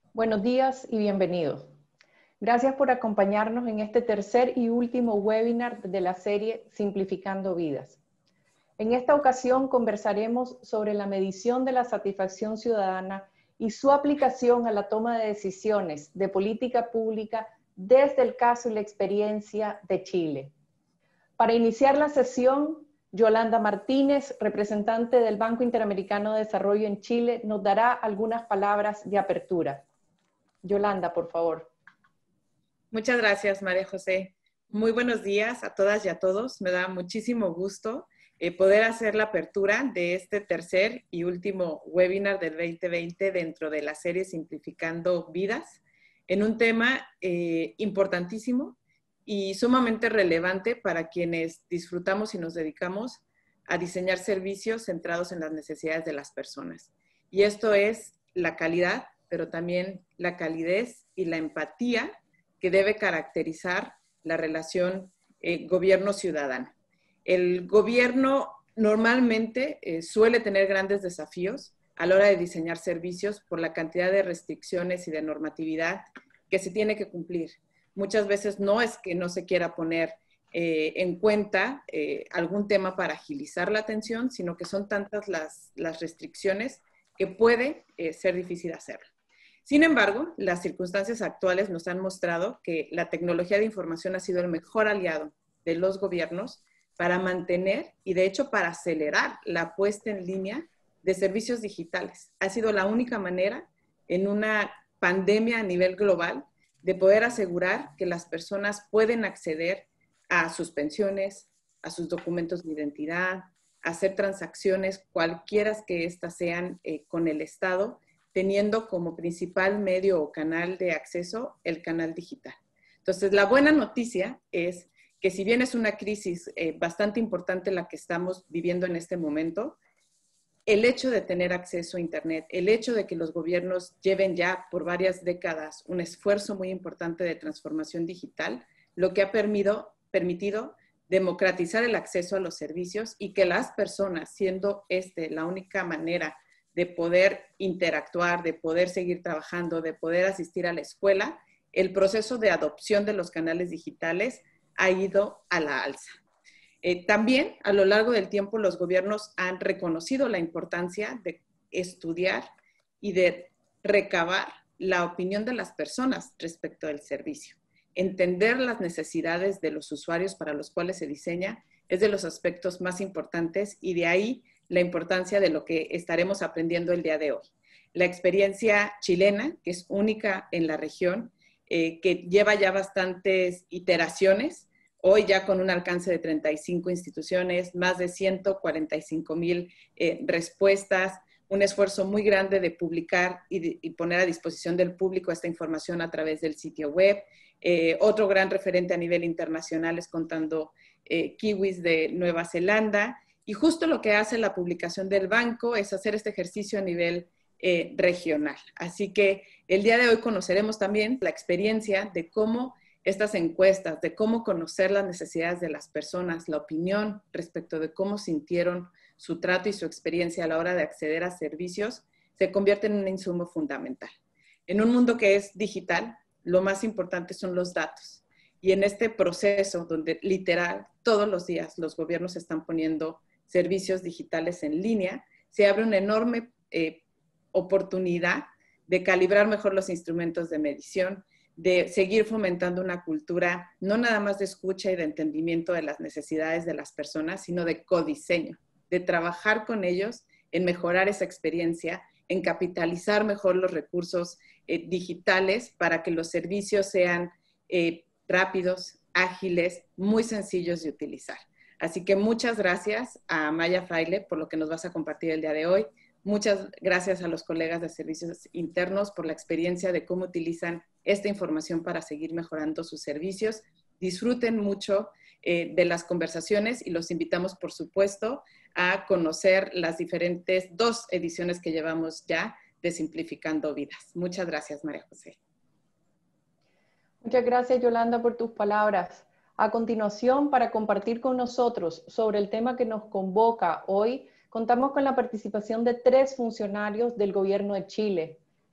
Buenos días y bienvenidos. Gracias por acompañarnos en este tercer y último webinar de la serie Simplificando Vidas. En esta ocasión conversaremos sobre la medición de la satisfacción ciudadana y su aplicación a la toma de decisiones de política pública desde el caso y la experiencia de Chile. Para iniciar la sesión, Yolanda Martínez, representante del Banco Interamericano de Desarrollo en Chile, nos dará algunas palabras de apertura. Yolanda, por favor. Muchas gracias, María José. Muy buenos días a todas y a todos. Me da muchísimo gusto poder hacer la apertura de este tercer y último webinar del 2020 dentro de la serie Simplificando Vidas, en un tema importantísimo y sumamente relevante para quienes disfrutamos y nos dedicamos a diseñar servicios centrados en las necesidades de las personas. Y esto es la calidad, pero también la calidez y la empatía que debe caracterizar la relación gobierno-ciudadano. El gobierno normalmente suele tener grandes desafíos a la hora de diseñar servicios por la cantidad de restricciones y de normatividad que se tiene que cumplir. Muchas veces no es que no se quiera poner en cuenta algún tema para agilizar la atención, sino que son tantas las restricciones que puede ser difícil hacerlo. Sin embargo, las circunstancias actuales nos han mostrado que la tecnología de información ha sido el mejor aliado de los gobiernos para mantener y de hecho para acelerar la puesta en línea de servicios digitales. Ha sido la única manera en una pandemia a nivel global de poder asegurar que las personas pueden acceder a sus pensiones, a sus documentos de identidad, a hacer transacciones, cualquiera que éstas sean con el Estado, teniendo como principal medio o canal de acceso el canal digital. Entonces, la buena noticia es que si bien es una crisis bastante importante la que estamos viviendo en este momento, el hecho de tener acceso a Internet, el hecho de que los gobiernos lleven ya por varias décadas un esfuerzo muy importante de transformación digital, lo que ha permitido democratizar el acceso a los servicios y que las personas, siendo la única manera de poder interactuar, de poder seguir trabajando, de poder asistir a la escuela, el proceso de adopción de los canales digitales ha ido a la alza. También, a lo largo del tiempo, los gobiernos han reconocido la importancia de estudiar y de recabar la opinión de las personas respecto del servicio. Entender las necesidades de los usuarios para los cuales se diseña es de los aspectos más importantes y de ahí la importancia de lo que estaremos aprendiendo el día de hoy. La experiencia chilena, que es única en la región, que lleva ya bastantes iteraciones, hoy ya con un alcance de 35 instituciones, más de 145,000 respuestas, un esfuerzo muy grande de publicar y poner a disposición del público esta información a través del sitio web. Otro gran referente a nivel internacional es Contando Kiwis de Nueva Zelanda. Y justo lo que hace la publicación del banco es hacer este ejercicio a nivel regional. Así que el día de hoy conoceremos también la experiencia de cómo estas encuestas, de cómo conocer las necesidades de las personas, la opinión respecto de cómo sintieron su trato y su experiencia a la hora de acceder a servicios, se convierte en un insumo fundamental. En un mundo que es digital, lo más importante son los datos. Y en este proceso donde literal todos los días los gobiernos están poniendo servicios digitales en línea, se abre una enorme oportunidad de calibrar mejor los instrumentos de medición, de seguir fomentando una cultura no nada más de escucha y de entendimiento de las necesidades de las personas, sino de codiseño, de trabajar con ellos en mejorar esa experiencia, en capitalizar mejor los recursos digitales para que los servicios sean rápidos, ágiles, muy sencillos de utilizar. Así que muchas gracias a Maya Fraile por lo que nos vas a compartir el día de hoy. Muchas gracias a los colegas de servicios internos por la experiencia de cómo utilizan esta información para seguir mejorando sus servicios. Disfruten mucho de las conversaciones y los invitamos, por supuesto, a conocer las diferentes 2 ediciones que llevamos ya de Simplificando Vidas. Muchas gracias, María José. Muchas gracias, Yolanda, por tus palabras. A continuación, para compartir con nosotros sobre el tema que nos convoca hoy, contamos con la participación de 3 funcionarios del Gobierno de Chile.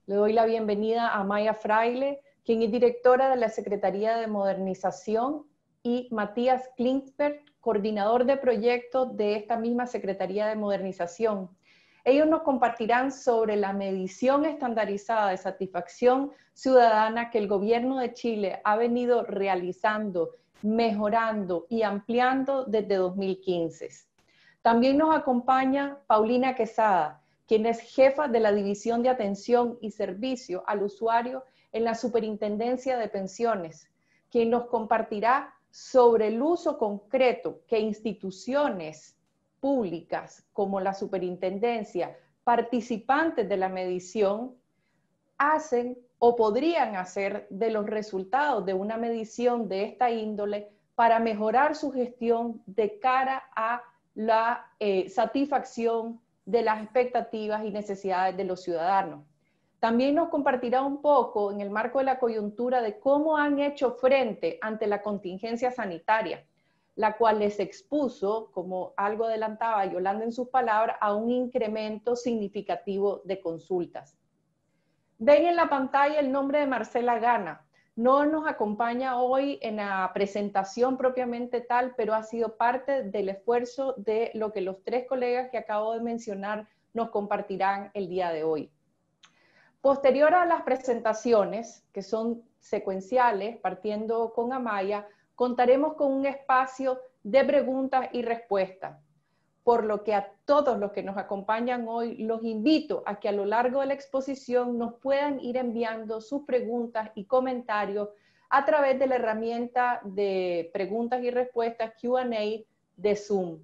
Le doy la bienvenida a Maya Fraile, quien es directora de la Secretaría de Modernización, y Matías Klingsberg, coordinador de proyectos de esta misma Secretaría de Modernización. Ellos nos compartirán sobre la medición estandarizada de satisfacción ciudadana que el gobierno de Chile ha venido realizando, mejorando y ampliando desde 2015. También nos acompaña Paulina Quesada, quien es jefa de la División de Atención y Servicio al Usuario en la Superintendencia de Pensiones, quien nos compartirá sobre el uso concreto que instituciones públicas como la Superintendencia, participantes de la medición, hacen o podrían hacer de los resultados de una medición de esta índole para mejorar su gestión de cara a la satisfacción de las expectativas y necesidades de los ciudadanos. También nos compartirá un poco en el marco de la coyuntura de cómo han hecho frente ante la contingencia sanitaria, la cual les expuso, como algo adelantaba Yolanda en sus palabras, a un incremento significativo de consultas. Ven en la pantalla el nombre de Marcela Gana. No nos acompaña hoy en la presentación propiamente tal, pero ha sido parte del esfuerzo de lo que los tres colegas que acabo de mencionar nos compartirán el día de hoy. Posterior a las presentaciones, que son secuenciales, partiendo con Amaya, contaremos con un espacio de preguntas y respuestas, por lo que a todos los que nos acompañan hoy los invito a que a lo largo de la exposición nos puedan ir enviando sus preguntas y comentarios a través de la herramienta de preguntas y respuestas Q&A de Zoom.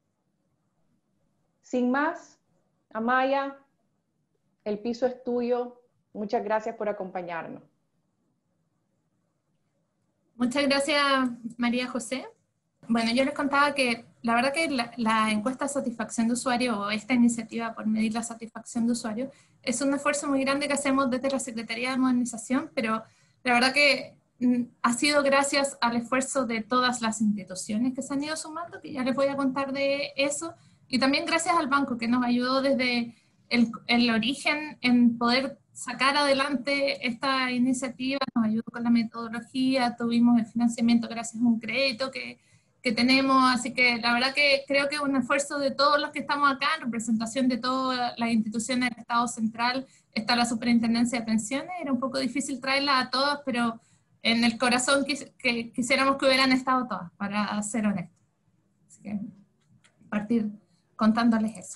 Sin más, Amaya, el piso es tuyo. Muchas gracias por acompañarnos. Muchas gracias, María José. Bueno, yo les contaba que la verdad que la encuesta de satisfacción de usuario, o esta iniciativa por medir la satisfacción de usuario, es un esfuerzo muy grande que hacemos desde la Secretaría de Modernización, pero la verdad que ha sido gracias al esfuerzo de todas las instituciones que se han ido sumando, que ya les voy a contar de eso, y también gracias al banco que nos ayudó desde el origen en poder sacar adelante esta iniciativa, nos ayudó con la metodología, tuvimos el financiamiento gracias a un crédito que tenemos, así que la verdad que creo que es un esfuerzo de todos los que estamos acá, en representación de todas las instituciones del Estado Central. Está la Superintendencia de Pensiones, era un poco difícil traerla a todas, pero en el corazón que quisiéramos que hubieran estado todas, para ser honestos. Así que partir contándoles eso.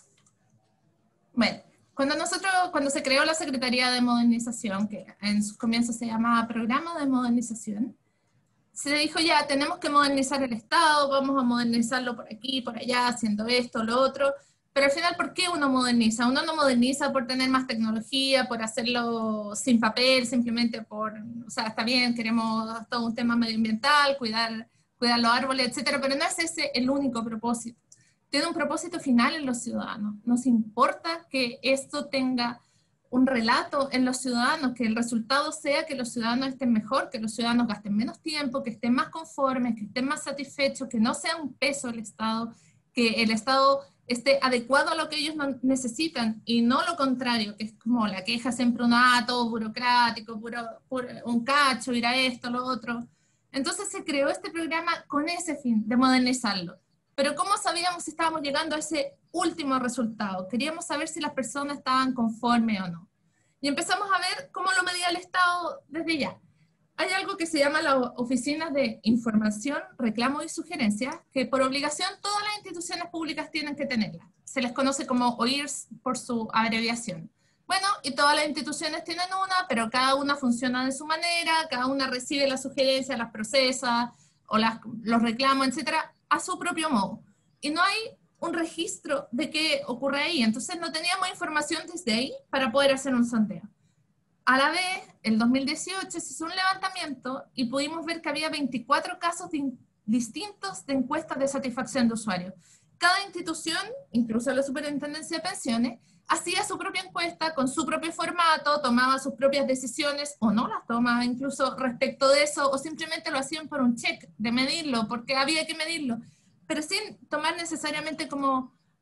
Bueno, cuando se creó la Secretaría de Modernización, que en sus comienzos se llamaba Programa de Modernización, se dijo ya, tenemos que modernizar el Estado, vamos a modernizarlo por aquí, por allá, haciendo esto, lo otro, pero al final, ¿por qué uno moderniza? Uno no moderniza por tener más tecnología, por hacerlo sin papel, simplemente por, o sea, está bien, queremos todo un tema medioambiental, cuidar los árboles, etcétera, pero no es ese el único propósito. Tiene un propósito final en los ciudadanos. Nos importa que esto tenga un relato en los ciudadanos, que el resultado sea que los ciudadanos estén mejor, que los ciudadanos gasten menos tiempo, que estén más conformes, que estén más satisfechos, que no sea un peso el Estado, que el Estado esté adecuado a lo que ellos necesitan, y no lo contrario, que es como la queja siempre, todo burocrático, un cacho, ir a esto, lo otro. Entonces se creó este programa con ese fin, de modernizarlo. Pero ¿cómo sabíamos si estábamos llegando a ese último resultado? Queríamos saber si las personas estaban conformes o no. Y empezamos a ver cómo lo medía el Estado desde ya. Hay algo que se llama las oficinas de información, reclamo y sugerencias, que por obligación todas las instituciones públicas tienen que tenerlas. Se les conoce como OIRS por su abreviación. Bueno, y todas las instituciones tienen una, pero cada una funciona de su manera, cada una recibe las sugerencias, las procesa, o los reclamos, etcétera, a su propio modo. Y no hay un registro de qué ocurre ahí. Entonces no teníamos información desde ahí para poder hacer un sondeo. A la vez, en 2018 se hizo un levantamiento y pudimos ver que había 24 casos distintos de encuestas de satisfacción de usuarios. Cada institución, incluso la Superintendencia de Pensiones, hacía su propia encuesta con su propio formato, tomaba sus propias decisiones o no las tomaba incluso respecto de eso, o simplemente lo hacían por un check de medirlo, porque había que medirlo, pero sin tomar necesariamente como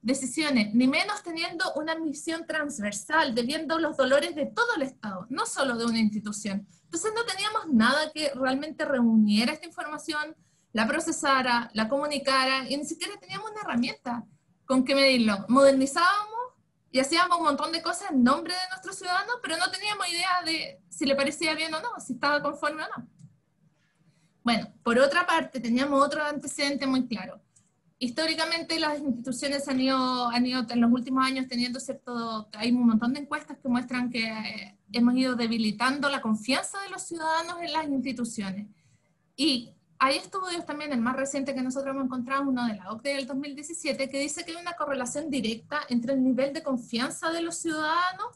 decisiones, ni menos teniendo una misión transversal, de viendo los dolores de todo el Estado, no solo de una institución. Entonces no teníamos nada que realmente reuniera esta información, la procesara, la comunicara, y ni siquiera teníamos una herramienta con que medirlo. Modernizábamos y hacíamos un montón de cosas en nombre de nuestros ciudadanos, pero no teníamos idea de si le parecía bien o no, si estaba conforme o no. Bueno, por otra parte, teníamos otro antecedente muy claro. Históricamente las instituciones han ido en los últimos años teniendo hay un montón de encuestas que muestran que hemos ido debilitando la confianza de los ciudadanos en las instituciones. Y hay estudios también, el más reciente que nosotros hemos encontrado, uno de la OCDE del 2017, que dice que hay una correlación directa entre el nivel de confianza de los ciudadanos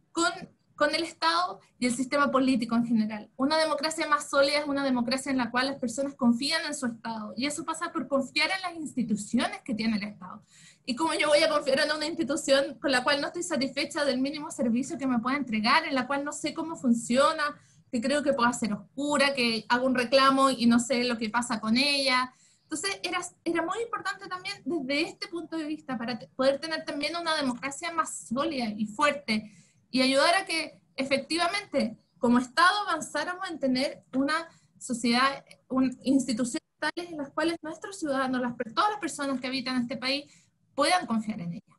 con el Estado y el sistema político en general. Una democracia más sólida es una democracia en la cual las personas confían en su Estado, y eso pasa por confiar en las instituciones que tiene el Estado. Y como yo voy a confiar en una institución con la cual no estoy satisfecha del mínimo servicio que me pueda entregar, en la cual no sé cómo funciona, que creo que pueda ser oscura, que hago un reclamo y no sé lo que pasa con ella. Entonces era muy importante también desde este punto de vista, para poder tener también una democracia más sólida y fuerte, y ayudar a que efectivamente como Estado avanzáramos en tener una sociedad, instituciones tales en las cuales nuestros ciudadanos, todas las personas que habitan este país, puedan confiar en ellas.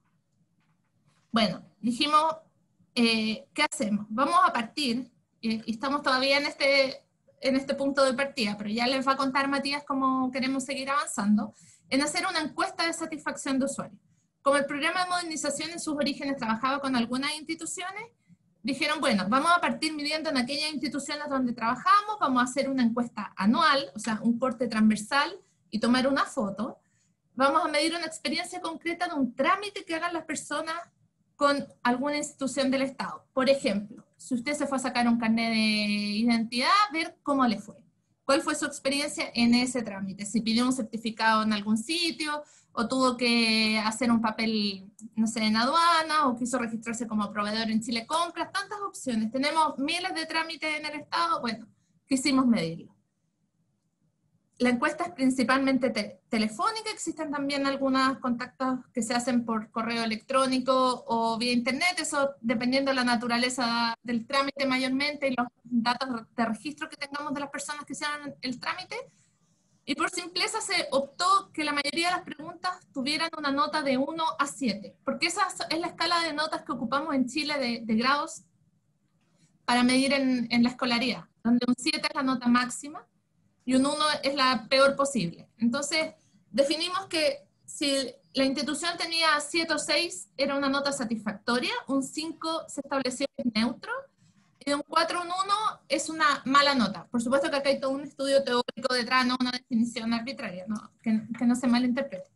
Bueno, dijimos, ¿qué hacemos? Vamos a partir, y estamos todavía en este punto de partida, pero ya les va a contar Matías cómo queremos seguir avanzando, en hacer una encuesta de satisfacción de usuario. Como el programa de modernización en sus orígenes trabajaba con algunas instituciones, dijeron, bueno, vamos a partir midiendo en aquellas instituciones donde trabajamos, vamos a hacer una encuesta anual, o sea, un corte transversal, y tomar una foto. Vamos a medir una experiencia concreta de un trámite que hagan las personas con alguna institución del Estado. Por ejemplo, si usted se fue a sacar un carnet de identidad, ver cómo le fue. ¿Cuál fue su experiencia en ese trámite? Si pidió un certificado en algún sitio, o tuvo que hacer un papel, no sé, en aduana, o quiso registrarse como proveedor en Chile Compras, tantas opciones. Tenemos miles de trámites en el Estado, bueno, quisimos medirlo. La encuesta es principalmente telefónica, existen también algunos contactos que se hacen por correo electrónico o vía internet, eso dependiendo de la naturaleza del trámite mayormente y los datos de registro que tengamos de las personas que hicieron el trámite. Y por simpleza se optó que la mayoría de las preguntas tuvieran una nota de 1 a 7, porque esa es la escala de notas que ocupamos en Chile de grados para medir en la escolaridad, donde un 7 es la nota máxima y un 1 es la peor posible. Entonces, definimos que si la institución tenía 7 o 6, era una nota satisfactoria, un 5 se estableció en neutro, y de un 4 a un 1 es una mala nota. Por supuesto que acá hay todo un estudio teórico detrás, no una definición arbitraria, ¿no? Que no se malinterprete.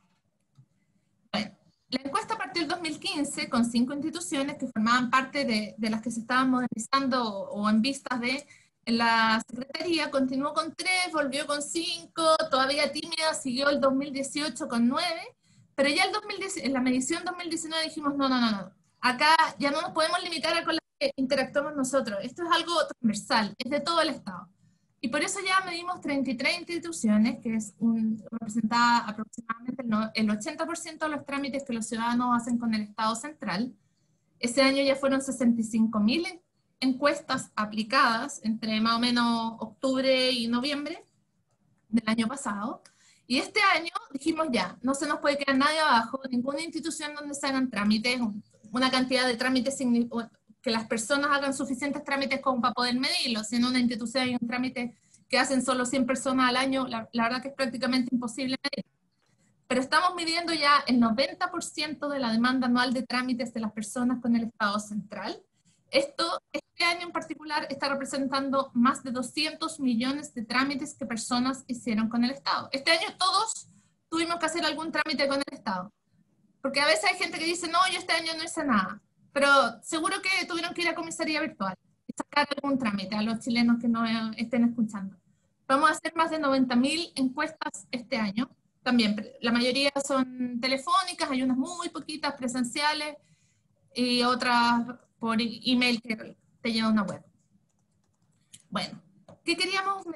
Bueno, la encuesta partió en 2015 con 5 instituciones que formaban parte de las que se estaban modernizando o en vistas de la Secretaría, continuó con 3, volvió con 5, todavía tímida, siguió el 2018 con 9, pero ya en la medición 2019 dijimos, no, acá ya no nos podemos limitar a con las que interactuamos nosotros, esto es algo transversal, es de todo el Estado. Y por eso ya medimos 33 instituciones, que es representada aproximadamente el 80% de los trámites que los ciudadanos hacen con el Estado central. Ese año ya fueron 65.000 encuestas aplicadas entre más o menos octubre y noviembre del año pasado. Y este año dijimos ya, no se nos puede quedar nadie abajo, ninguna institución donde se hagan trámites, una cantidad de trámites que las personas hagan suficientes trámites como para poder medirlo. Si en una institución hay un trámite que hacen solo 100 personas al año, la verdad que es prácticamente imposible medir. Pero estamos midiendo ya el 90% de la demanda anual de trámites de las personas con el Estado central. Este año en particular está representando más de 200 millones de trámites que personas hicieron con el Estado. Este año todos tuvimos que hacer algún trámite con el Estado. Porque a veces hay gente que dice, no, yo este año no hice nada. Pero seguro que tuvieron que ir a comisaría virtual y sacar algún trámite a los chilenos que no estén escuchando. Vamos a hacer más de 90.000 encuestas este año. También, la mayoría son telefónicas, hay unas muy poquitas presenciales y otras por email que te lleva a una web. Bueno, ¿qué queríamos medir?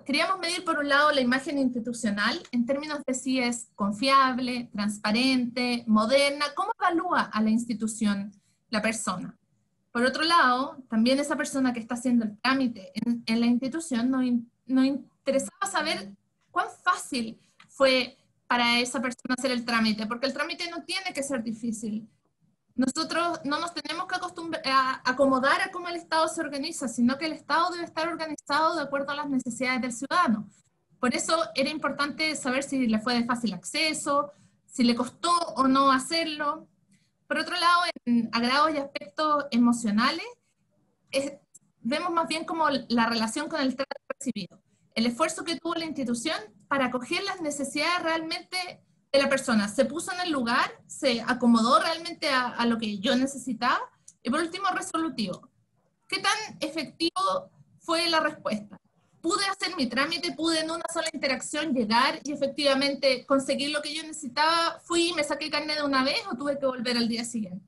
queríamos medir por un lado la imagen institucional en términos de si es confiable, transparente, moderna, cómo evalúa a la institución la persona. Por otro lado, también esa persona que está haciendo el trámite en la institución nos interesaba saber cuán fácil fue para esa persona hacer el trámite, porque el trámite no tiene que ser difícil. Nosotros no nos tenemos que acomodar a cómo el Estado se organiza, sino que el Estado debe estar organizado de acuerdo a las necesidades del ciudadano. Por eso era importante saber si le fue de fácil acceso, si le costó o no hacerlo. Por otro lado, en agrados y aspectos emocionales, vemos más bien como la relación con el trato recibido. El esfuerzo que tuvo la institución para acoger las necesidades realmente de la persona. Se puso en el lugar, se acomodó realmente a lo que yo necesitaba. Y por último, resolutivo. ¿Qué tan efectivo fue la respuesta? ¿Pude hacer mi trámite? ¿Pude en una sola interacción llegar y efectivamente conseguir lo que yo necesitaba? ¿Fui y me saqué carnet de una vez o tuve que volver al día siguiente?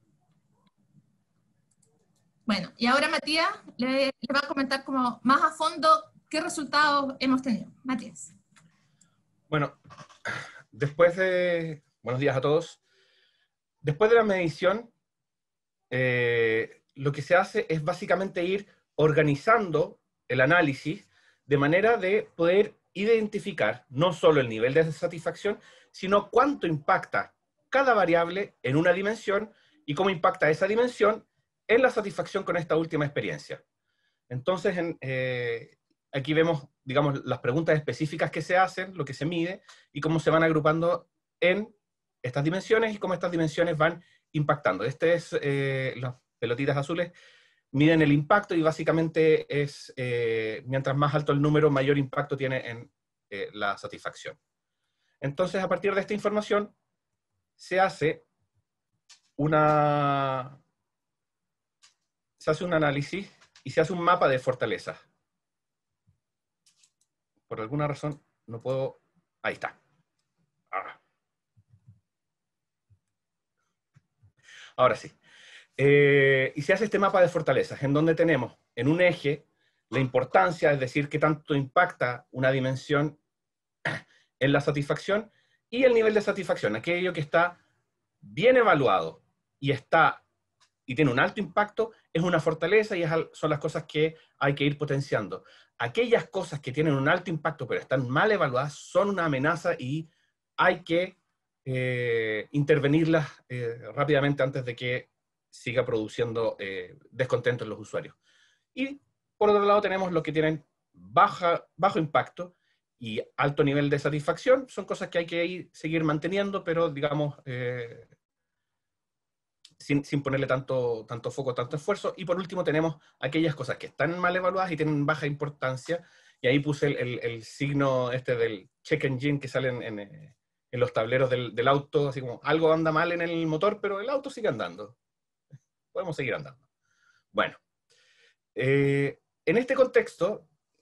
Bueno, y ahora Matías le va a comentar como más a fondo qué resultados hemos tenido. Matías. Bueno, buenos días a todos. Después de la medición, lo que se hace es básicamente ir organizando el análisis de manera de poder identificar no solo el nivel de satisfacción, sino cuánto impacta cada variable en una dimensión y cómo impacta esa dimensión en la satisfacción con esta última experiencia. Entonces, aquí vemos, digamos, las preguntas específicas que se hacen, lo que se mide, y cómo se van agrupando en estas dimensiones y cómo estas dimensiones van impactando. Las pelotitas azules miden el impacto y básicamente es, mientras más alto el número, mayor impacto tiene en la satisfacción. Entonces, a partir de esta información, se hace un análisis y se hace un mapa de fortalezas. Por alguna razón no puedo... Ahí está. Ahora sí. Y se hace este mapa de fortalezas, en donde tenemos en un eje la importancia, es decir, qué tanto impacta una dimensión en la satisfacción, y el nivel de satisfacción, aquello que está bien evaluado y tiene un alto impacto, es una fortaleza y son las cosas que hay que ir potenciando. Aquellas cosas que tienen un alto impacto pero están mal evaluadas son una amenaza y hay que intervenirlas rápidamente antes de que siga produciendo descontento en los usuarios. Y por otro lado tenemos los que tienen bajo impacto y alto nivel de satisfacción. Son cosas que hay que seguir manteniendo, pero digamos, sin ponerle tanto foco, tanto esfuerzo. Y por último tenemos aquellas cosas que están mal evaluadas y tienen baja importancia, y ahí puse el signo del check engine que sale en los tableros del auto, así como algo anda mal en el motor, pero el auto sigue andando. Podemos seguir andando. Bueno, en este contexto,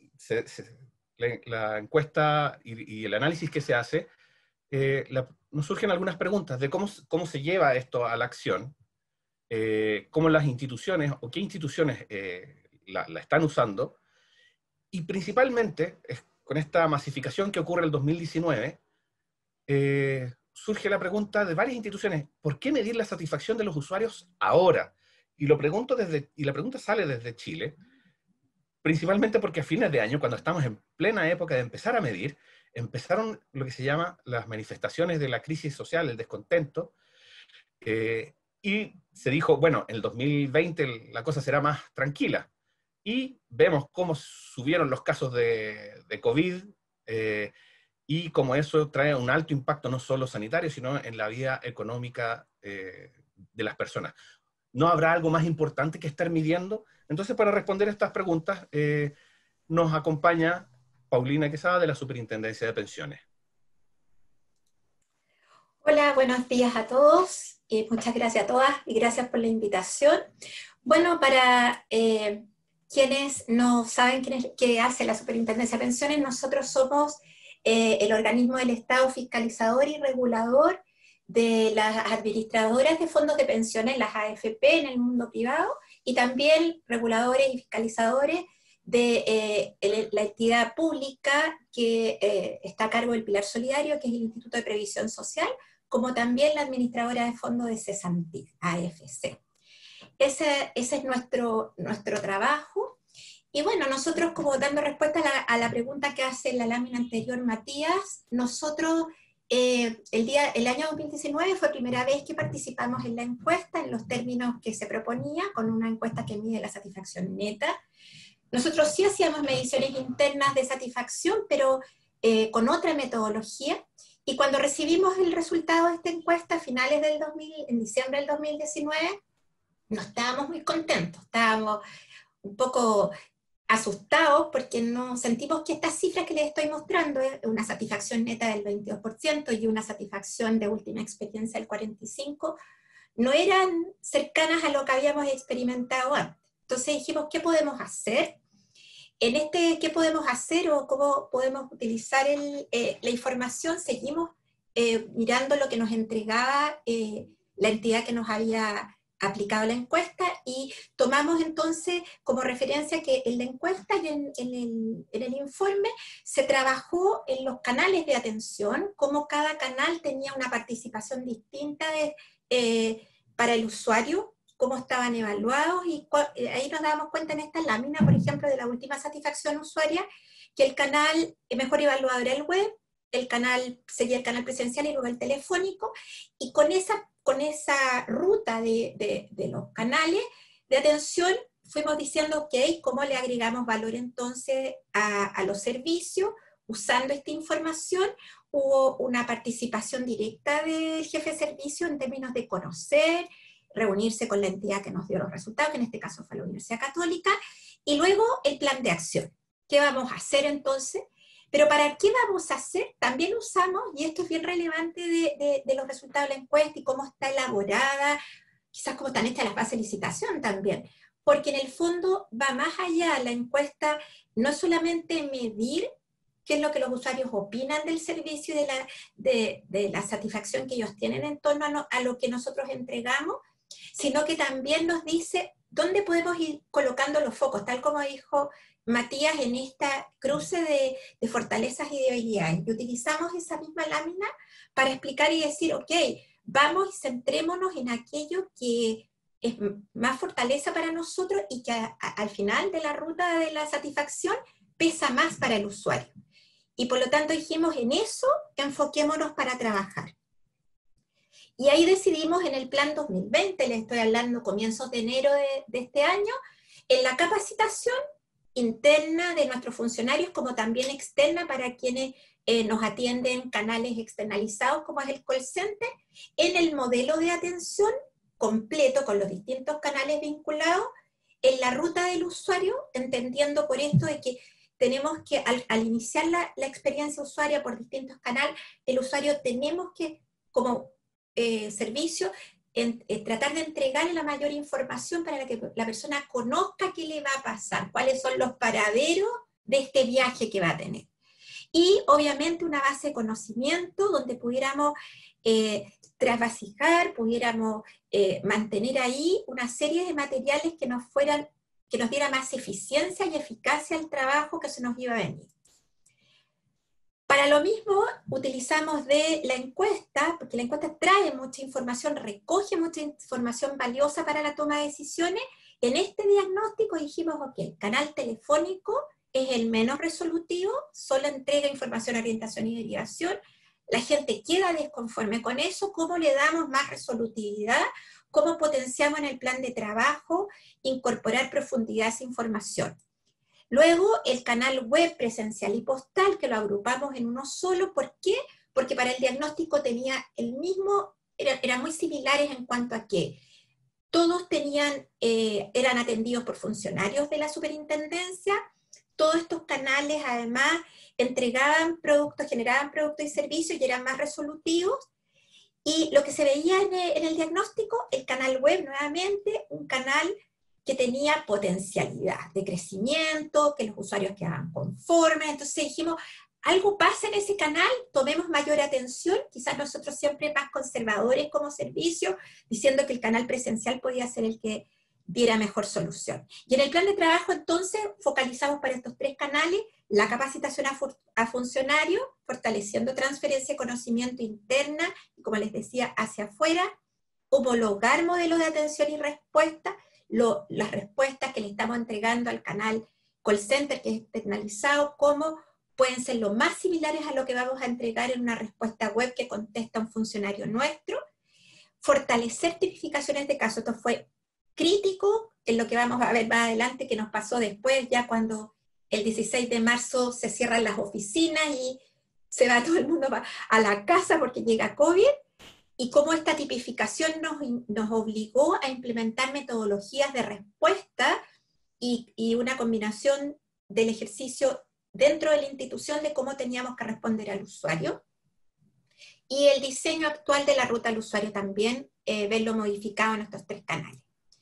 la encuesta y el análisis que se hace, nos surgen algunas preguntas de cómo se lleva esto a la acción, cómo las instituciones o qué instituciones la están usando, y principalmente con esta masificación que ocurre en el 2019, surge la pregunta de varias instituciones: ¿por qué medir la satisfacción de los usuarios ahora? Y la pregunta sale desde Chile, principalmente porque a fines de año, cuando estamos en plena época de empezar a medir, empezaron lo que se llama las manifestaciones de la crisis social, el descontento, y se dijo, bueno, en el 2020 la cosa será más tranquila. Y vemos cómo subieron los casos de COVID, y cómo eso trae un alto impacto no solo sanitario, sino en la vida económica de las personas. ¿No habrá algo más importante que estar midiendo? Entonces, para responder estas preguntas, nos acompaña Paulina Quesada, de la Superintendencia de Pensiones. Hola, buenos días a todos. Muchas gracias a todas y gracias por la invitación. Bueno, para quienes no saben qué hace la Superintendencia de Pensiones, nosotros somos el organismo del Estado fiscalizador y regulador de las administradoras de fondos de pensiones, las AFP en el mundo privado, y también reguladores y fiscalizadores de la entidad pública que está a cargo del Pilar Solidario, que es el Instituto de Previsión Social, como también la administradora de fondos de Cesantic, AFC. Ese es nuestro trabajo. Y bueno, nosotros, como dando respuesta a la pregunta que hace en la lámina anterior Matías, nosotros el año 2019 fue la primera vez que participamos en la encuesta en los términos que se proponía, con una encuesta que mide la satisfacción neta. Nosotros sí hacíamos mediciones internas de satisfacción, pero con otra metodología. Y cuando recibimos el resultado de esta encuesta a finales en diciembre del 2019, no estábamos muy contentos, estábamos un poco asustados porque no sentimos que estas cifras que les estoy mostrando, una satisfacción neta del 22% y una satisfacción de última experiencia del 45%, no eran cercanas a lo que habíamos experimentado antes. Entonces dijimos, ¿qué podemos hacer? ¿Qué podemos hacer o cómo podemos utilizar la información? Seguimos mirando lo que nos entregaba la entidad que nos había aplicado la encuesta, y tomamos entonces como referencia que en la encuesta y en el informe se trabajó en los canales de atención, cómo cada canal tenía una participación distinta para el usuario, cómo estaban evaluados, y ahí nos damos cuenta en esta lámina, por ejemplo, de la última satisfacción usuaria, que el canal mejor evaluado era el web, seguía el canal presencial y luego el telefónico, y con esa ruta de los canales de atención fuimos diciendo, ok, ¿cómo le agregamos valor entonces a los servicios? Usando esta información, hubo una participación directa del jefe de servicio en términos de conocer, reunirse con la entidad que nos dio los resultados, que en este caso fue la Universidad Católica, y luego el plan de acción. ¿Qué vamos a hacer entonces? Pero ¿para qué vamos a hacer? También usamos, y esto es bien relevante de los resultados de la encuesta y cómo está elaborada, quizás cómo están hechas las bases de licitación también, porque en el fondo va más allá la encuesta, no solamente medir qué es lo que los usuarios opinan del servicio y de la satisfacción que ellos tienen en torno a lo que nosotros entregamos, sino que también nos dice dónde podemos ir colocando los focos, tal como dijo Matías en esta cruce de fortalezas y debilidades. Y utilizamos esa misma lámina para explicar y decir, ok, vamos y centrémonos en aquello que es más fortaleza para nosotros y que al final de la ruta de la satisfacción pesa más para el usuario. Y por lo tanto dijimos, en eso enfoquémonos para trabajar. Y ahí decidimos en el plan 2020, les estoy hablando comienzos de enero de este año, en la capacitación interna de nuestros funcionarios, como también externa para quienes nos atienden canales externalizados, como es el call center, en el modelo de atención completo con los distintos canales vinculados, en la ruta del usuario, entendiendo por esto de que tenemos que, al iniciar la experiencia usuaria por distintos canales, el usuario tenemos que, como servicio, tratar de entregarle la mayor información para que la persona conozca qué le va a pasar, cuáles son los paraderos de este viaje que va a tener. Y obviamente una base de conocimiento donde pudiéramos trasvasijar, pudiéramos mantener ahí una serie de materiales que nos diera más eficiencia y eficacia al trabajo que se nos iba a venir. Para lo mismo, utilizamos de la encuesta, porque la encuesta trae mucha información, recoge mucha información valiosa para la toma de decisiones. En este diagnóstico dijimos, ok, el canal telefónico es el menos resolutivo, solo entrega información, orientación y derivación. La gente queda desconforme con eso. ¿Cómo le damos más resolutividad? ¿Cómo potenciamos en el plan de trabajo incorporar profundidad a esa información? Luego, el canal web presencial y postal, que lo agrupamos en uno solo. ¿Por qué? Porque para el diagnóstico tenía el mismo, eran muy similares en cuanto a que todos eran atendidos por funcionarios de la superintendencia. Todos estos canales, además, generaban productos y servicios y eran más resolutivos. Y lo que se veía en el diagnóstico, el canal web, nuevamente, un canal que tenía potencialidad de crecimiento, que los usuarios quedaban conformes. Entonces dijimos, algo pasa en ese canal, tomemos mayor atención, quizás nosotros siempre más conservadores como servicio, diciendo que el canal presencial podía ser el que diera mejor solución. Y en el plan de trabajo, entonces, focalizamos para estos 3 canales la capacitación a funcionarios, fortaleciendo transferencia de conocimiento interna, y como les decía, hacia afuera, homologar modelos de atención y respuesta, las respuestas que le estamos entregando al canal call center, que es externalizado, como pueden ser lo más similares a lo que vamos a entregar en una respuesta web que contesta un funcionario nuestro. Fortalecer tipificaciones de casos. Esto fue crítico en lo que vamos a ver más adelante, que nos pasó después, ya cuando el 16 de marzo se cierran las oficinas y se va todo el mundo a la casa porque llega COVID, y cómo esta tipificación nos obligó a implementar metodologías de respuesta y una combinación del ejercicio dentro de la institución de cómo teníamos que responder al usuario. Y el diseño actual de la ruta al usuario también, verlo modificado en estos 3 canales.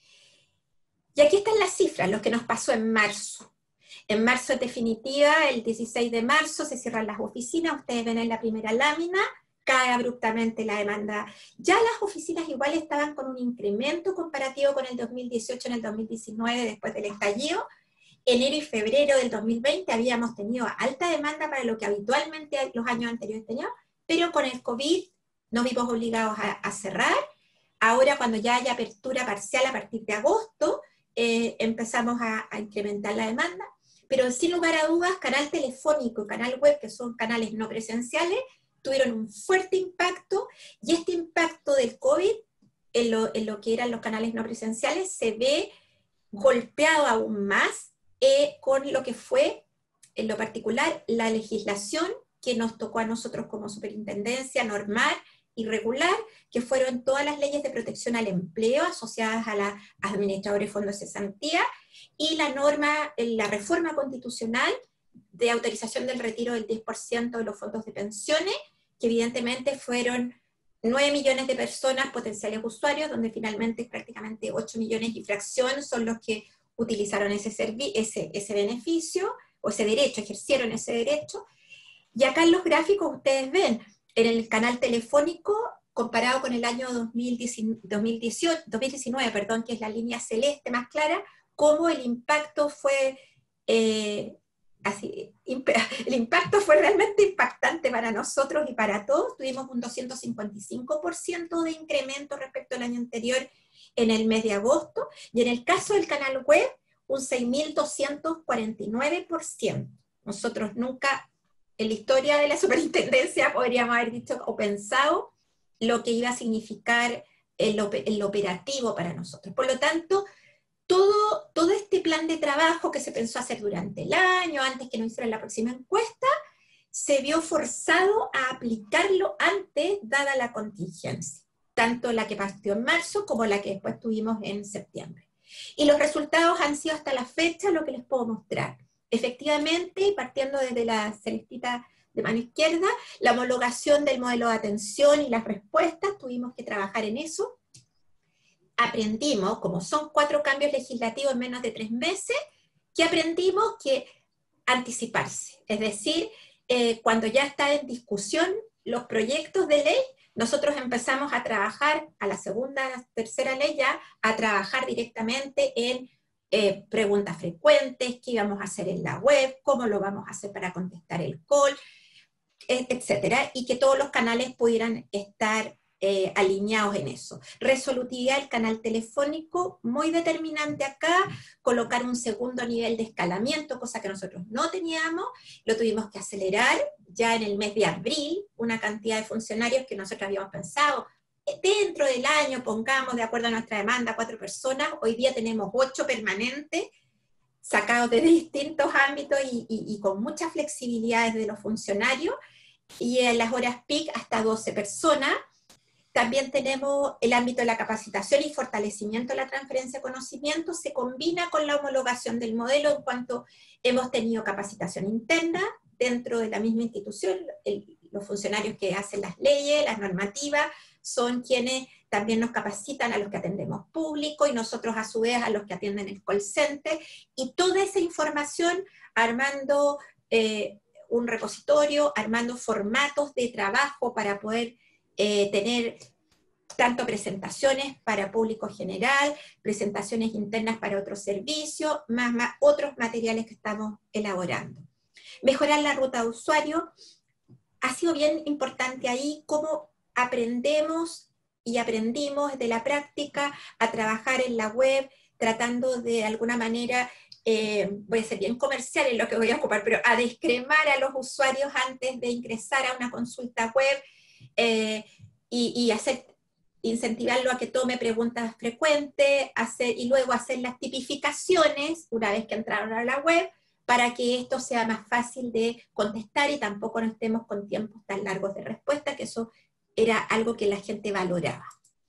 Y aquí están las cifras, lo que nos pasó en marzo. En marzo, en definitiva, el 16 de marzo se cierran las oficinas, ustedes ven en la primera lámina, cae abruptamente la demanda. Ya las oficinas igual estaban con un incremento comparativo con el 2018 en el 2019 después del estallido. Enero y febrero del 2020 habíamos tenido alta demanda para lo que habitualmente los años anteriores teníamos, pero con el COVID nos vimos obligados a cerrar. Ahora, cuando ya haya apertura parcial a partir de agosto, empezamos a incrementar la demanda, pero sin lugar a dudas, canal telefónico y canal web, que son canales no presenciales, tuvieron un fuerte impacto, y este impacto del COVID en lo que eran los canales no presenciales se ve golpeado aún más con lo que fue, en lo particular, la legislación que nos tocó a nosotros como superintendencia normar y regular, que fueron todas las leyes de protección al empleo asociadas a la administradores de fondos de cesantía, y la reforma constitucional de autorización del retiro del 10% de los fondos de pensiones, que evidentemente fueron 9 millones de personas potenciales usuarios, donde finalmente prácticamente 8 millones y fracción son los que utilizaron ese beneficio, o ese derecho, ejercieron ese derecho. Y acá en los gráficos ustedes ven, en el canal telefónico, comparado con el año 2019, perdón, que es la línea celeste más clara, cómo el impacto fue el impacto fue realmente impactante para nosotros y para todos. Tuvimos un 255% de incremento respecto al año anterior en el mes de agosto, y en el caso del canal web, un 6.249%. Nosotros nunca en la historia de la superintendencia podríamos haber dicho o pensado lo que iba a significar el operativo para nosotros. Por lo tanto, todo este plan de trabajo que se pensó hacer durante el año, antes que nos hicieran la próxima encuesta, se vio forzado a aplicarlo antes, dada la contingencia, tanto la que partió en marzo como la que después tuvimos en septiembre. Y los resultados han sido hasta la fecha lo que les puedo mostrar. Efectivamente, partiendo desde la celestita de mano izquierda, la homologación del modelo de atención y las respuestas, tuvimos que trabajar en eso. Aprendimos, como son 4 cambios legislativos en menos de 3 meses, que aprendimos que anticiparse. Es decir, cuando ya está en discusión los proyectos de ley, nosotros empezamos a trabajar, a la segunda, tercera ley ya, a trabajar directamente en preguntas frecuentes, qué íbamos a hacer en la web, cómo lo vamos a hacer para contestar el call, etcétera, y que todos los canales pudieran estar alineados en eso. Resolutividad del canal telefónico, muy determinante acá, colocar un segundo nivel de escalamiento, cosa que nosotros no teníamos, lo tuvimos que acelerar ya en el mes de abril, una cantidad de funcionarios que nosotros habíamos pensado, dentro del año pongamos de acuerdo a nuestra demanda 4 personas, hoy día tenemos 8 permanentes, sacados de distintos ámbitos y con muchas flexibilidades de los funcionarios, y en las horas peak hasta 12 personas. También tenemos el ámbito de la capacitación y fortalecimiento de la transferencia de conocimiento, se combina con la homologación del modelo en cuanto hemos tenido capacitación interna dentro de la misma institución, los funcionarios que hacen las leyes, las normativas, son quienes también nos capacitan a los que atendemos público y nosotros a su vez a los que atienden el call center, y toda esa información armando un repositorio, armando formatos de trabajo para poder tener tanto presentaciones para público general, presentaciones internas para otros servicios, más otros materiales que estamos elaborando. Mejorar la ruta de usuario. Ha sido bien importante ahí cómo aprendemos y aprendimos de la práctica a trabajar en la web, tratando de alguna manera, voy a ser bien comercial en lo que voy a ocupar, pero a descremar a los usuarios antes de ingresar a una consulta web, y incentivarlo a que tome preguntas frecuentes, y luego hacer las tipificaciones una vez que entraron a la web, para que esto sea más fácil de contestar y tampoco no estemos con tiempos tan largos de respuesta, que eso era algo que la gente valoraba.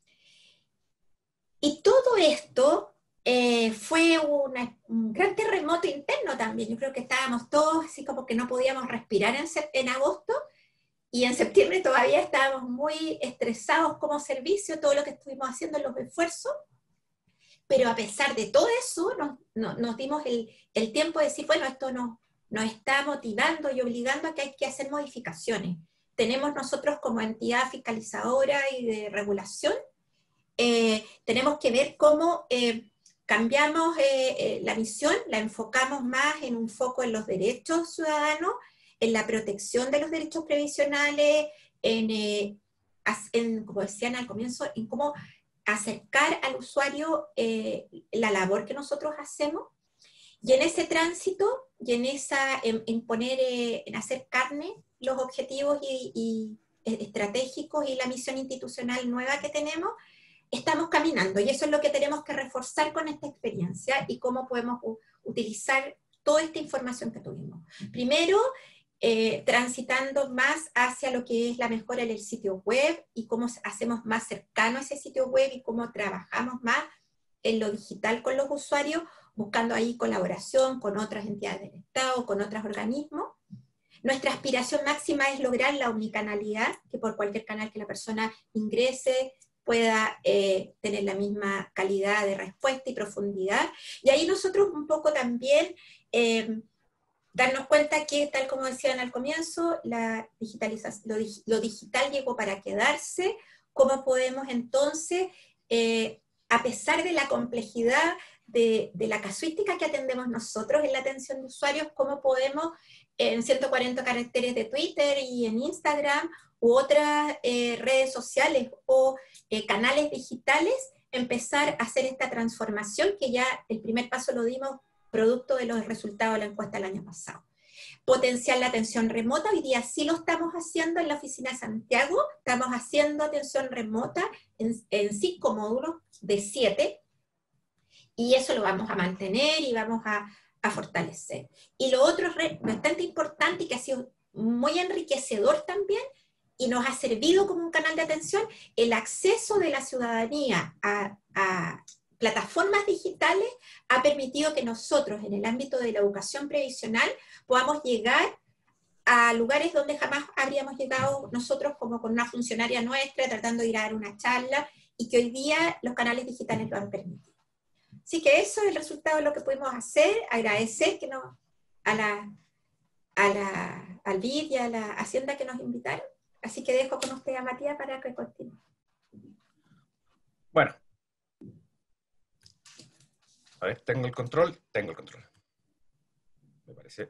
Y todo esto fue un gran terremoto interno también. Yo creo que estábamos todos así como que no podíamos respirar en agosto, y en septiembre todavía estábamos muy estresados como servicio, todo lo que estuvimos haciendo, los esfuerzos, pero a pesar de todo eso, nos dimos el tiempo de decir, bueno, esto nos está motivando y obligando a que hay que hacer modificaciones. Tenemos nosotros como entidad fiscalizadora y de regulación, tenemos que ver cómo cambiamos la misión, la enfocamos más en un foco en los derechos ciudadanos, en la protección de los derechos previsionales, como decían al comienzo, en cómo acercar al usuario la labor que nosotros hacemos, y en ese tránsito, y en hacer carne los objetivos y estratégicos y la misión institucional nueva que tenemos, estamos caminando, y eso es lo que tenemos que reforzar con esta experiencia, y cómo podemos utilizar toda esta información que tuvimos. Primero, transitando más hacia lo que es la mejora en el sitio web, y cómo hacemos más cercano ese sitio web, y cómo trabajamos más en lo digital con los usuarios, buscando ahí colaboración con otras entidades del Estado, con otros organismos. Nuestra aspiración máxima es lograr la omnicanalidad, que por cualquier canal que la persona ingrese pueda tener la misma calidad de respuesta y profundidad. Y ahí nosotros un poco también darnos cuenta que, tal como decían al comienzo, la digitalización, lo digital llegó para quedarse. ¿Cómo podemos entonces, a pesar de la complejidad de la casuística que atendemos nosotros en la atención de usuarios, cómo podemos en 140 caracteres de Twitter y en Instagram u otras redes sociales o canales digitales, empezar a hacer esta transformación, que ya el primer paso lo dimos producto de los resultados de la encuesta del año pasado? Potenciar la atención remota. Hoy día sí lo estamos haciendo en la oficina de Santiago, estamos haciendo atención remota en 5 módulos de 7, y eso lo vamos a mantener y vamos a fortalecer. Y lo otro bastante importante y que ha sido muy enriquecedor también, y nos ha servido como un canal de atención, el acceso de la ciudadanía a plataformas digitales ha permitido que nosotros, en el ámbito de la educación previsional, podamos llegar a lugares donde jamás habríamos llegado nosotros, como con una funcionaria nuestra, tratando de ir a dar una charla, y que hoy día los canales digitales lo han permitido. Así que eso es el resultado de lo que pudimos hacer. Agradecer al BID y a la Hacienda que nos invitaron. Así que dejo con usted a Matías para que continúe. Bueno. A ver, tengo el control. Me parece.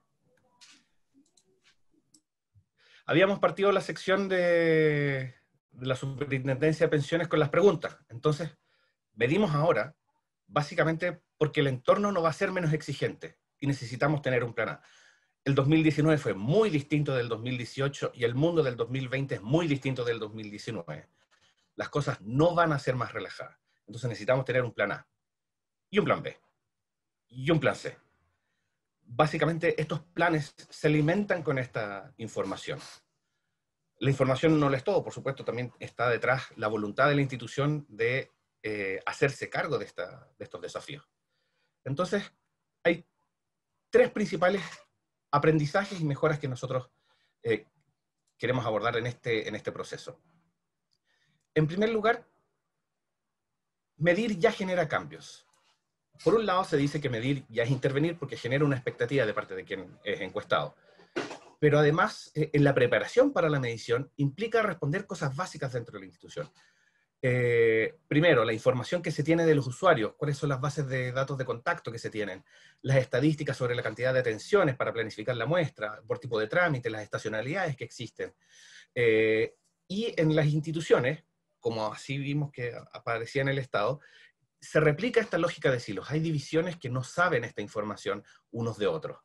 Habíamos partido la sección de la Superintendencia de Pensiones con las preguntas. Entonces, medimos ahora, básicamente porque el entorno no va a ser menos exigente y necesitamos tener un plan A. El 2019 fue muy distinto del 2018 y el mundo del 2020 es muy distinto del 2019. Las cosas no van a ser más relajadas. Entonces necesitamos tener un plan A, y un plan B, y un plan C. Básicamente estos planes se alimentan con esta información. La información no lo es todo, por supuesto, también está detrás la voluntad de la institución de hacerse cargo de estos desafíos. Entonces, hay 3 principales aprendizajes y mejoras que nosotros queremos abordar en este proceso. En primer lugar, medir ya genera cambios. Por un lado se dice que medir ya es intervenir porque genera una expectativa de parte de quien es encuestado. Pero además, en la preparación para la medición implica responder cosas básicas dentro de la institución. primero, la información que se tiene de los usuarios, cuáles son las bases de datos de contacto que se tienen, las estadísticas sobre la cantidad de atenciones para planificar la muestra, por tipo de trámite, las estacionalidades que existen. Y en las instituciones, como así vimos que aparecía en el Estado, se replica esta lógica de silos. Hay divisiones que no saben esta información unos de otros.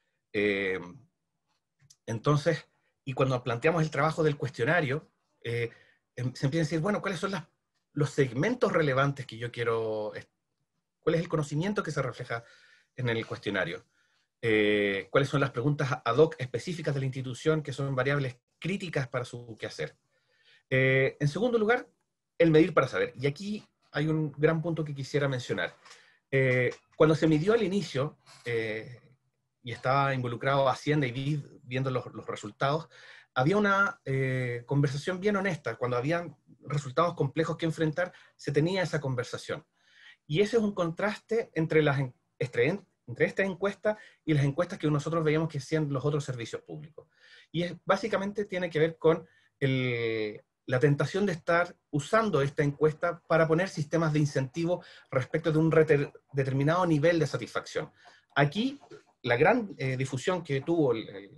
Entonces, y cuando planteamos el trabajo del cuestionario, se empieza a decir, bueno, ¿cuáles son los segmentos relevantes que yo quiero? ¿Cuál es el conocimiento que se refleja en el cuestionario? ¿Cuáles son las preguntas ad hoc específicas de la institución que son variables críticas para su quehacer? En segundo lugar, el medir para saber. Y aquí hay un gran punto que quisiera mencionar. Cuando se midió al inicio, y estaba involucrado Hacienda y viendo los resultados, había una conversación bien honesta. Cuando habían resultados complejos que enfrentar, se tenía esa conversación. Y ese es un contraste entre esta encuesta y las encuestas que nosotros veíamos que hacían los otros servicios públicos. Y básicamente tiene que ver con la tentación de estar usando esta encuesta para poner sistemas de incentivo respecto de un determinado nivel de satisfacción. Aquí, la gran difusión que tuvo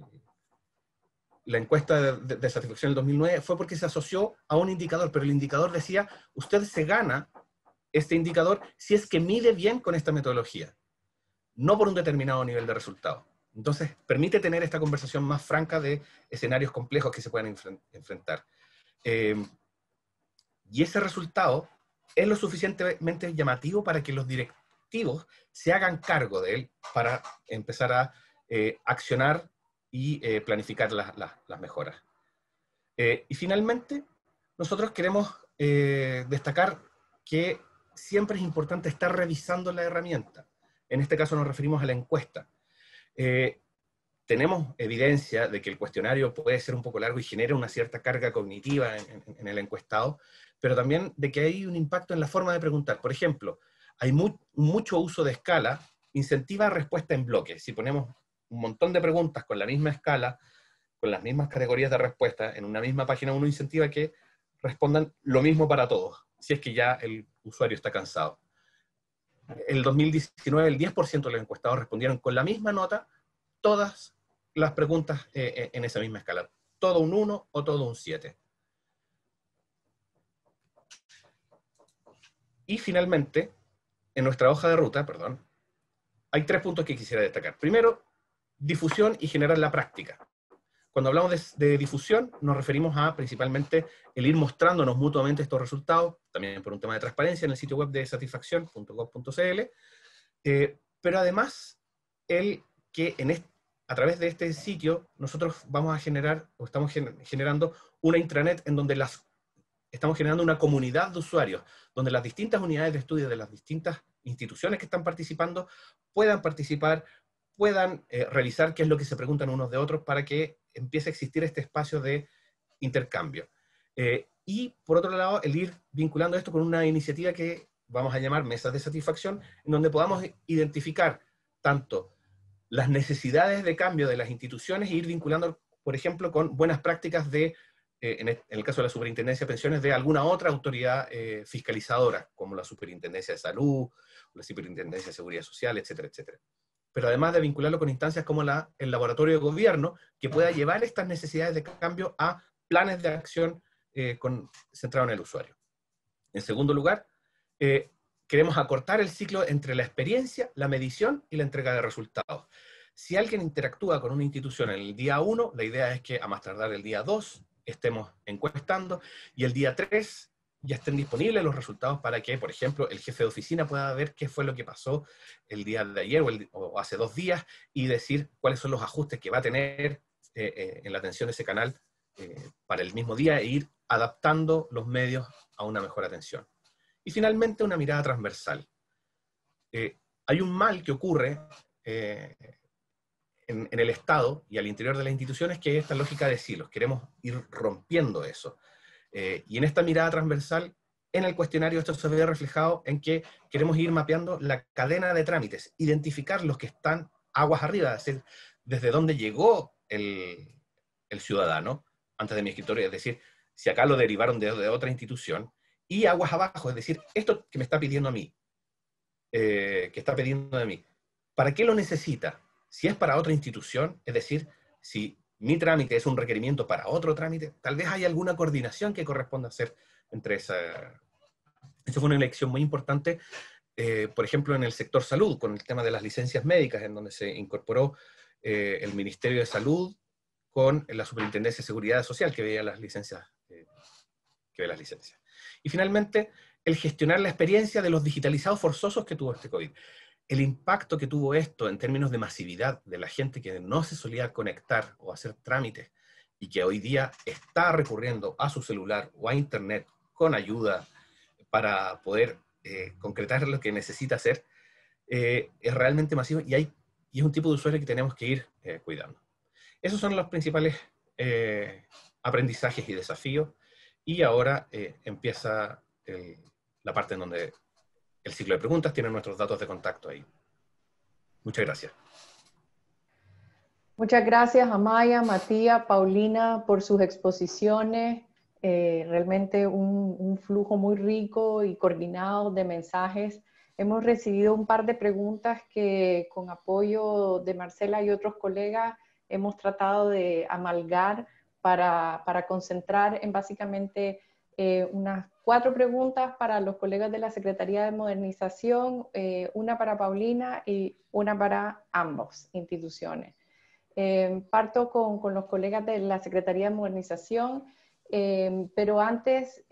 la encuesta de satisfacción del 2009 fue porque se asoció a un indicador, pero el indicador decía, usted se gana este indicador si es que mide bien con esta metodología, no por un determinado nivel de resultado. Entonces, permite tener esta conversación más franca de escenarios complejos que se pueden enfrentar. Y ese resultado es lo suficientemente llamativo para que los directivos se hagan cargo de él para empezar a accionar y planificar las mejoras. Y finalmente, nosotros queremos destacar que siempre es importante estar revisando la herramienta. En este caso nos referimos a la encuesta. Tenemos evidencia de que el cuestionario puede ser un poco largo y genera una cierta carga cognitiva en el encuestado, pero también de que hay un impacto en la forma de preguntar. Por ejemplo, hay mucho uso de escala, incentiva respuesta en bloque. Si ponemos un montón de preguntas con la misma escala, con las mismas categorías de respuesta, en una misma página, uno incentiva que respondan lo mismo para todos, si es que ya el usuario está cansado. En el 2019, el 10% de los encuestados respondieron con la misma nota todas las preguntas en esa misma escala. Todo un 1 o todo un 7. Y finalmente, en nuestra hoja de ruta, hay 3 puntos que quisiera destacar. Primero, difusión y generar la práctica. Cuando hablamos de difusión, nos referimos a principalmente el ir mostrándonos mutuamente estos resultados, también por un tema de transparencia en el sitio web de satisfacción.gov.cl, pero además, a través de este sitio, nosotros vamos a generar, o estamos generando una intranet en donde estamos generando una comunidad de usuarios, donde las distintas unidades de estudio de las distintas instituciones que están participando puedan participar, puedan revisar qué es lo que se preguntan unos de otros para que empiece a existir este espacio de intercambio. Y por otro lado, el ir vinculando esto con una iniciativa que vamos a llamar mesas de satisfacción, en donde podamos identificar tanto las necesidades de cambio de las instituciones e ir vinculando, por ejemplo, con buenas prácticas en el caso de la Superintendencia de Pensiones, de alguna otra autoridad fiscalizadora, como la Superintendencia de Salud, la Superintendencia de Seguridad Social, etcétera, etcétera. Pero además de vincularlo con instancias como el Laboratorio de Gobierno, que pueda llevar estas necesidades de cambio a planes de acción centrado en el usuario. En segundo lugar, queremos acortar el ciclo entre la experiencia, la medición y la entrega de resultados. Si alguien interactúa con una institución en el día 1, la idea es que a más tardar el día 2 estemos encuestando y el día 3 ya estén disponibles los resultados para que, por ejemplo, el jefe de oficina pueda ver qué fue lo que pasó el día de ayer o hace 2 días y decir cuáles son los ajustes que va a tener en la atención de ese canal para el mismo día e ir adaptando los medios a una mejor atención. Y finalmente, una mirada transversal. Hay un mal que ocurre en el Estado y al interior de las instituciones, que es esta lógica de silos. Queremos ir rompiendo eso. Y en esta mirada transversal, en el cuestionario esto se ve reflejado en que queremos ir mapeando la cadena de trámites, identificar los que están aguas arriba, es decir, desde dónde llegó el ciudadano antes de mi escritorio, es decir, si acá lo derivaron de otra institución, y aguas abajo, es decir, esto que me está pidiendo a mí, que está pidiendo de mí, ¿para qué lo necesita? Si es para otra institución, es decir, si mi trámite es un requerimiento para otro trámite, tal vez hay alguna coordinación que corresponda hacer entre esa... Eso fue una elección muy importante, por ejemplo, en el sector salud, con el tema de las licencias médicas, en donde se incorporó el Ministerio de Salud con la Superintendencia de Seguridad Social, que veía las licencias. Y finalmente, el gestionar la experiencia de los digitalizados forzosos que tuvo este COVID. El impacto que tuvo esto en términos de masividad de la gente que no se solía conectar o hacer trámites y que hoy día está recurriendo a su celular o a internet con ayuda para poder concretar lo que necesita hacer, es realmente masivo y es un tipo de usuario que tenemos que ir cuidando. Esos son los principales aprendizajes y desafíos, y ahora empieza la parte en donde el ciclo de preguntas tiene nuestros datos de contacto ahí. Muchas gracias. Muchas gracias, Amaya, Matías, Paulina, por sus exposiciones. Realmente un flujo muy rico y coordinado de mensajes. Hemos recibido un par de preguntas que, con apoyo de Marcela y otros colegas, hemos tratado de amalgar para concentrar en básicamente unas 4 preguntas para los colegas de la Secretaría de Modernización, una para Paulina y una para ambas instituciones. Parto con los colegas de la Secretaría de Modernización, pero antes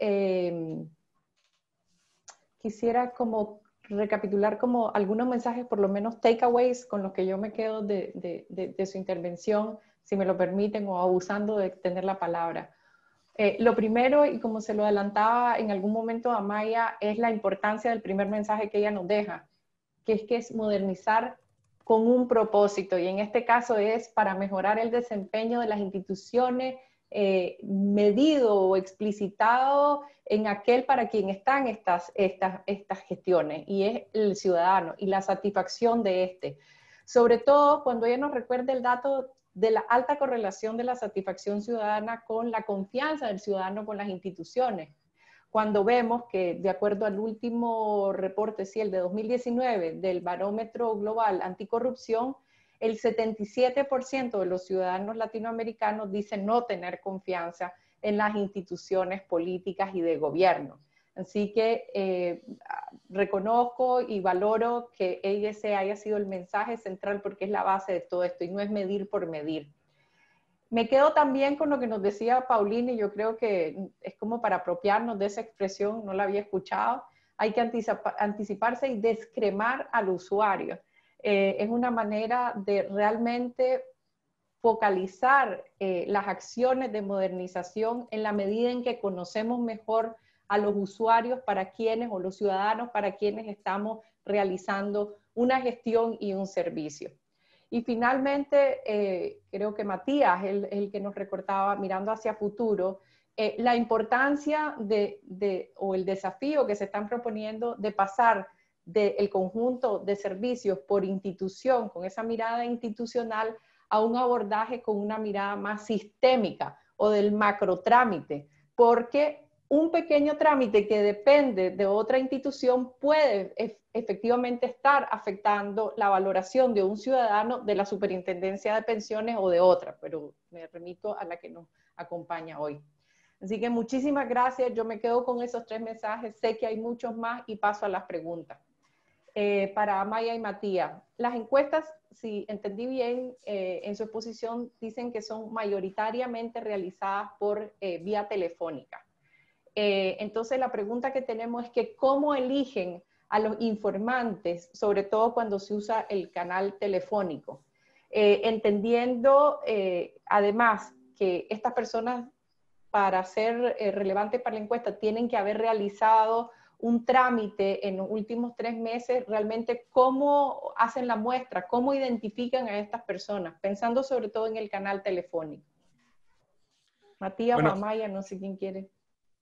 quisiera como recapitular como algunos mensajes, por lo menos takeaways, con los que yo me quedo de su intervención, si me lo permiten, o abusando de tener la palabra. Lo primero, y como se lo adelantaba en algún momento a Maya, es la importancia del primer mensaje que ella nos deja, que es modernizar con un propósito, y en este caso es para mejorar el desempeño de las instituciones, medido o explicitado en aquel para quien están estas gestiones, y es el ciudadano y la satisfacción de este. Sobre todo cuando ella nos recuerda el dato de la alta correlación de la satisfacción ciudadana con la confianza del ciudadano con las instituciones. Cuando vemos que, de acuerdo al último reporte, sí, el de 2019, del Barómetro Global Anticorrupción, el 77% de los ciudadanos latinoamericanos dicen no tener confianza en las instituciones políticas y de gobierno. Así que reconozco y valoro que ese haya sido el mensaje central, porque es la base de todo esto y no es medir por medir. Me quedo también con lo que nos decía Paulina, y yo creo que es como para apropiarnos de esa expresión, no la había escuchado. Hay que anticiparse y descremar al usuario. Es una manera de realmente focalizar las acciones de modernización en la medida en que conocemos mejor a los usuarios para quienes, o los ciudadanos para quienes estamos realizando una gestión y un servicio. Y finalmente, creo que Matías es el que nos recordaba, mirando hacia futuro, la importancia o el desafío que se están proponiendo de pasar del conjunto de servicios por institución, con esa mirada institucional, a un abordaje con una mirada más sistémica, o del macrotrámite, porque un pequeño trámite que depende de otra institución puede efectivamente estar afectando la valoración de un ciudadano de la Superintendencia de Pensiones o de otra, pero me remito a la que nos acompaña hoy. Así que muchísimas gracias, yo me quedo con esos 3 mensajes, sé que hay muchos más y paso a las preguntas. Para Amaya y Matías, las encuestas, si entendí bien, en su exposición dicen que son mayoritariamente realizadas por vía telefónica. Entonces la pregunta que tenemos es que ¿cómo eligen a los informantes, sobre todo cuando se usa el canal telefónico? Entendiendo además que estas personas, para ser relevantes para la encuesta, tienen que haber realizado un trámite en los últimos 3 meses. Realmente, ¿cómo hacen la muestra? ¿Cómo identifican a estas personas? Pensando sobre todo en el canal telefónico. Matías o Amaya, no sé quién quiere.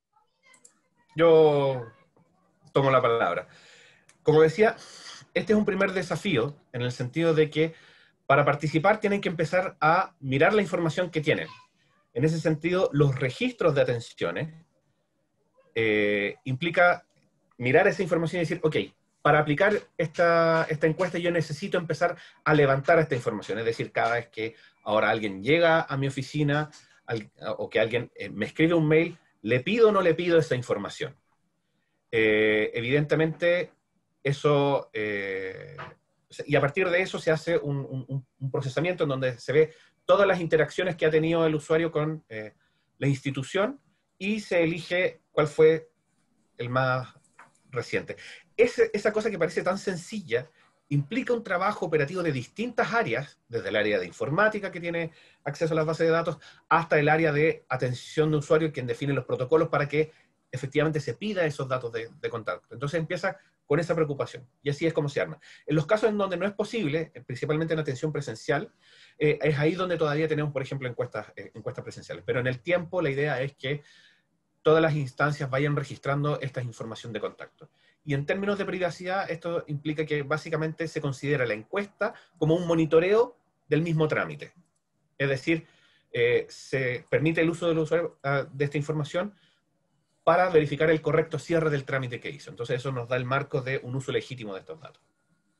Yo tomo la palabra. Como decía, este es un primer desafío, en el sentido de que para participar tienen que empezar a mirar la información que tienen. En ese sentido, los registros de atenciones implica mirar esa información y decir, ok, para aplicar esta encuesta yo necesito empezar a levantar esta información. Es decir, cada vez que ahora alguien llega a mi oficina o que alguien me escribe un mail, ¿le pido o no le pido esa información? Evidentemente, eso... y a partir de eso se hace un procesamiento en donde se ve todas las interacciones que ha tenido el usuario con la institución y se elige cuál fue el más reciente. Esa cosa que parece tan sencilla implica un trabajo operativo de distintas áreas, desde el área de informática que tiene acceso a las bases de datos, hasta el área de atención de usuario, quien define los protocolos para que efectivamente se pida esos datos de contacto. Entonces empieza con esa preocupación, y así es como se arma. En los casos en donde no es posible, principalmente en atención presencial, es ahí donde todavía tenemos, por ejemplo, encuestas presenciales. Pero en el tiempo la idea es que todas las instancias vayan registrando esta información de contacto. Y en términos de privacidad, esto implica que básicamente se considera la encuesta como un monitoreo del mismo trámite. Es decir, se permite el uso del usuario de esta información para verificar el correcto cierre del trámite que hizo. Entonces eso nos da el marco de un uso legítimo de estos datos.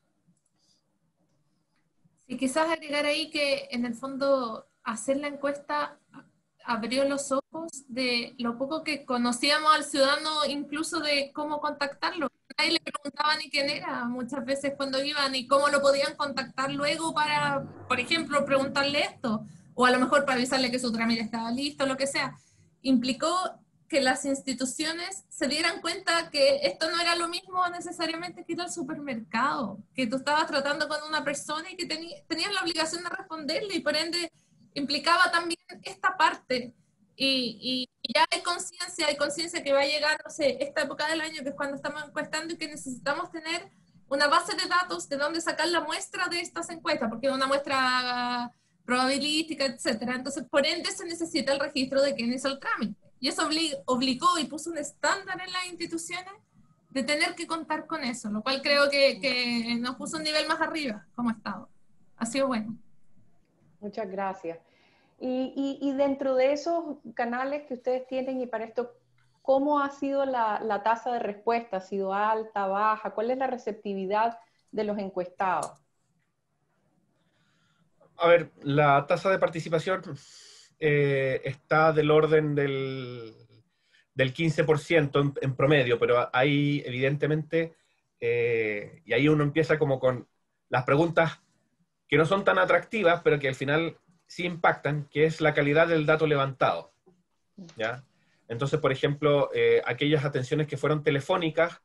Y quizás agregar ahí que en el fondo hacer la encuesta abrió los ojos de lo poco que conocíamos al ciudadano, incluso de cómo contactarlo. Nadie le preguntaba ni quién era muchas veces cuando iban y cómo lo podían contactar luego para, por ejemplo, preguntarle esto, o a lo mejor para avisarle que su trámite estaba listo, lo que sea. Implicó que las instituciones se dieran cuenta que esto no era lo mismo necesariamente que ir al supermercado, que tú estabas tratando con una persona y que tenías la obligación de responderle, y por ende implicaba también esta parte. Y ya hay conciencia que va a llegar, no sé, esta época del año, que es cuando estamos encuestando, y que necesitamos tener una base de datos de donde sacar la muestra de estas encuestas, porque es una muestra probabilística, etcétera. Entonces, por ende, se necesita el registro de quién hizo el trámite. Y eso obligó y puso un estándar en las instituciones de tener que contar con eso, lo cual creo que nos puso un nivel más arriba como Estado. Ha sido bueno. Muchas gracias. Y dentro de esos canales que ustedes tienen, y para esto, ¿cómo ha sido la tasa de respuesta? ¿Ha sido alta, baja? ¿Cuál es la receptividad de los encuestados? A ver, la tasa de participación está del orden del 15% en promedio, pero hay evidentemente, y ahí uno empieza como con las preguntas que no son tan atractivas, pero que al final sí impactan, que es la calidad del dato levantado, ¿ya? Entonces, por ejemplo, aquellas atenciones que fueron telefónicas,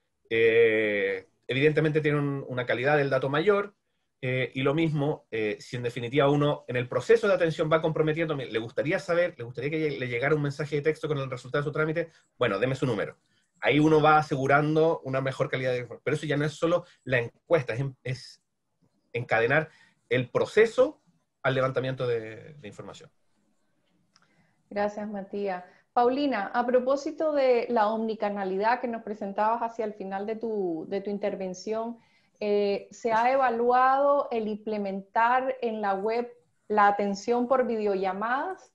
evidentemente tienen una calidad del dato mayor, y lo mismo, si en definitiva uno en el proceso de atención va comprometiendo, le gustaría que le llegara un mensaje de texto con el resultado de su trámite, bueno, deme su número. Ahí uno va asegurando una mejor calidad de información. Pero eso ya no es solo la encuesta, es encadenar el proceso al levantamiento de información. Gracias, Matías. Paulina, a propósito de la omnicanalidad que nos presentabas hacia el final de tu intervención, ¿se ha evaluado el implementar en la web la atención por videollamadas?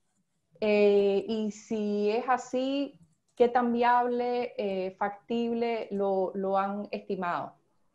Y si es así, ¿qué tan viable, factible lo han estimado?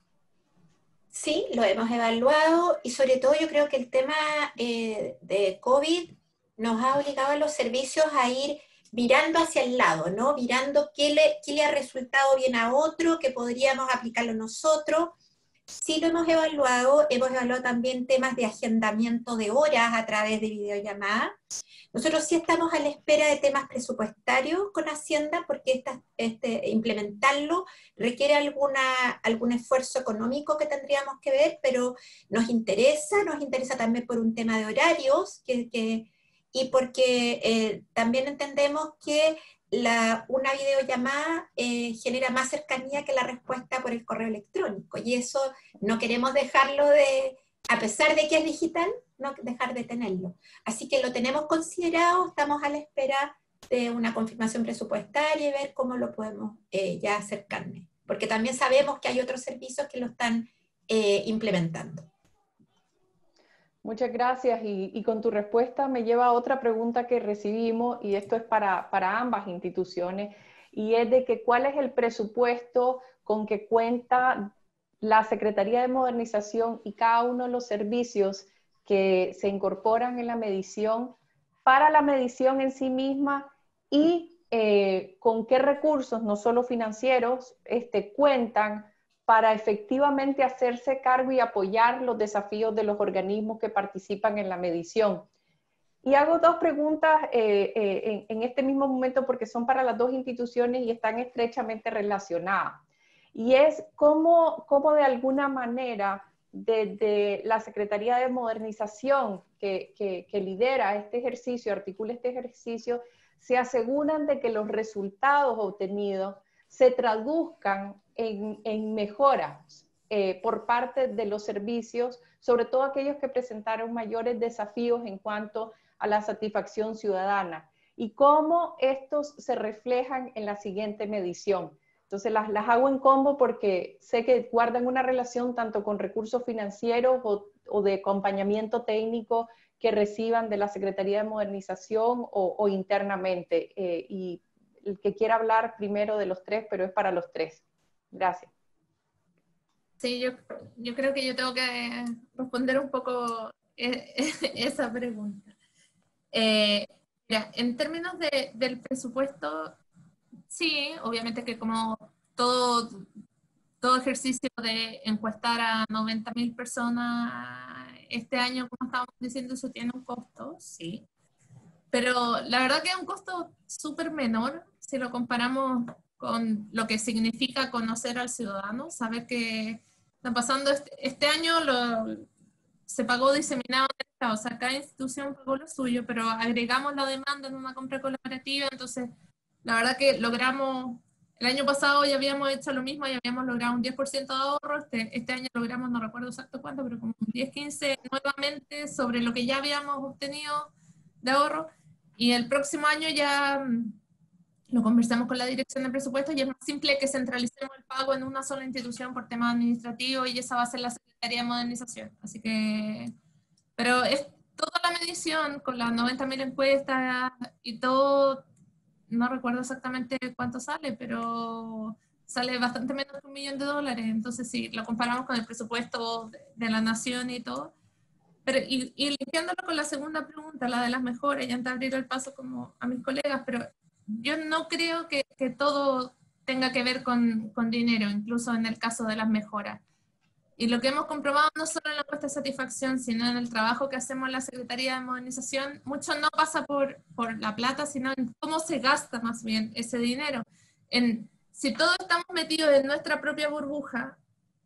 Sí, lo hemos evaluado, y sobre todo yo creo que el tema de COVID nos ha obligado a los servicios a ir mirando hacia el lado, ¿no? Mirando qué le ha resultado bien a otro, qué podríamos aplicarlo nosotros. Sí lo hemos evaluado también temas de agendamiento de horas a través de videollamadas. Nosotros sí estamos a la espera de temas presupuestarios con Hacienda, porque implementarlo requiere algún esfuerzo económico que tendríamos que ver, pero nos interesa también por un tema de horarios, y porque también entendemos que una videollamada genera más cercanía que la respuesta por el correo electrónico, y eso no queremos dejarlo a pesar de que es digital, no dejar de tenerlo. Así que lo tenemos considerado, estamos a la espera de una confirmación presupuestaria y ver cómo lo podemos ya acercarnos, porque también sabemos que hay otros servicios que lo están implementando. Muchas gracias, y con tu respuesta me lleva a otra pregunta que recibimos, y esto es para ambas instituciones, y es de que cuál es el presupuesto con que cuenta la Secretaría de Modernización y cada uno de los servicios que se incorporan en la medición para la medición en sí misma y con qué recursos, no solo financieros, cuentan para efectivamente hacerse cargo y apoyar los desafíos de los organismos que participan en la medición. Y hago dos preguntas en este mismo momento porque son para las dos instituciones y están estrechamente relacionadas. Y es cómo de alguna manera desde la Secretaría de Modernización que lidera este ejercicio, articula este ejercicio, se aseguran de que los resultados obtenidos se traduzcan en mejoras por parte de los servicios, sobre todo aquellos que presentaron mayores desafíos en cuanto a la satisfacción ciudadana, y cómo estos se reflejan en la siguiente medición. Entonces las hago en combo porque sé que guardan una relación tanto con recursos financieros o de acompañamiento técnico que reciban de la Secretaría de Modernización o internamente. Y el que quiera hablar primero de los tres, pero es para los tres. Gracias. Sí, yo creo que yo tengo que responder un poco esa pregunta. Mira, en términos del presupuesto, sí, obviamente que como todo ejercicio de encuestar a 90.000 personas este año, como estábamos diciendo, eso tiene un costo, sí. Pero la verdad que es un costo súper menor si lo comparamos con lo que significa conocer al ciudadano, saber que está pasando este año se pagó diseminado en el Estado, o sea, cada institución pagó lo suyo, pero agregamos la demanda en una compra colaborativa, entonces la verdad que logramos, el año pasado ya habíamos hecho lo mismo y habíamos logrado un 10% de ahorro, este año logramos, no recuerdo exacto cuánto, pero como un 10-15 nuevamente sobre lo que ya habíamos obtenido de ahorro, y el próximo año ya lo conversamos con la dirección de presupuesto y es más simple que centralicemos el pago en una sola institución por temas administrativos y esa va a ser la Secretaría de Modernización. Así que, pero es toda la medición con las 90.000 encuestas y todo, no recuerdo exactamente cuánto sale, pero sale bastante menos que $1 millón. Entonces, si lo comparamos con el presupuesto de la nación y todo. Pero, y linkeándolo con la segunda pregunta, la de las mejoras, y antes de abrir el paso como a mis colegas, pero yo no creo que todo tenga que ver con dinero, incluso en el caso de las mejoras. Y lo que hemos comprobado no solo en la encuesta de satisfacción, sino en el trabajo que hacemos en la Secretaría de Modernización, mucho no pasa por la plata, sino en cómo se gasta más bien ese dinero. Si todos estamos metidos en nuestra propia burbuja,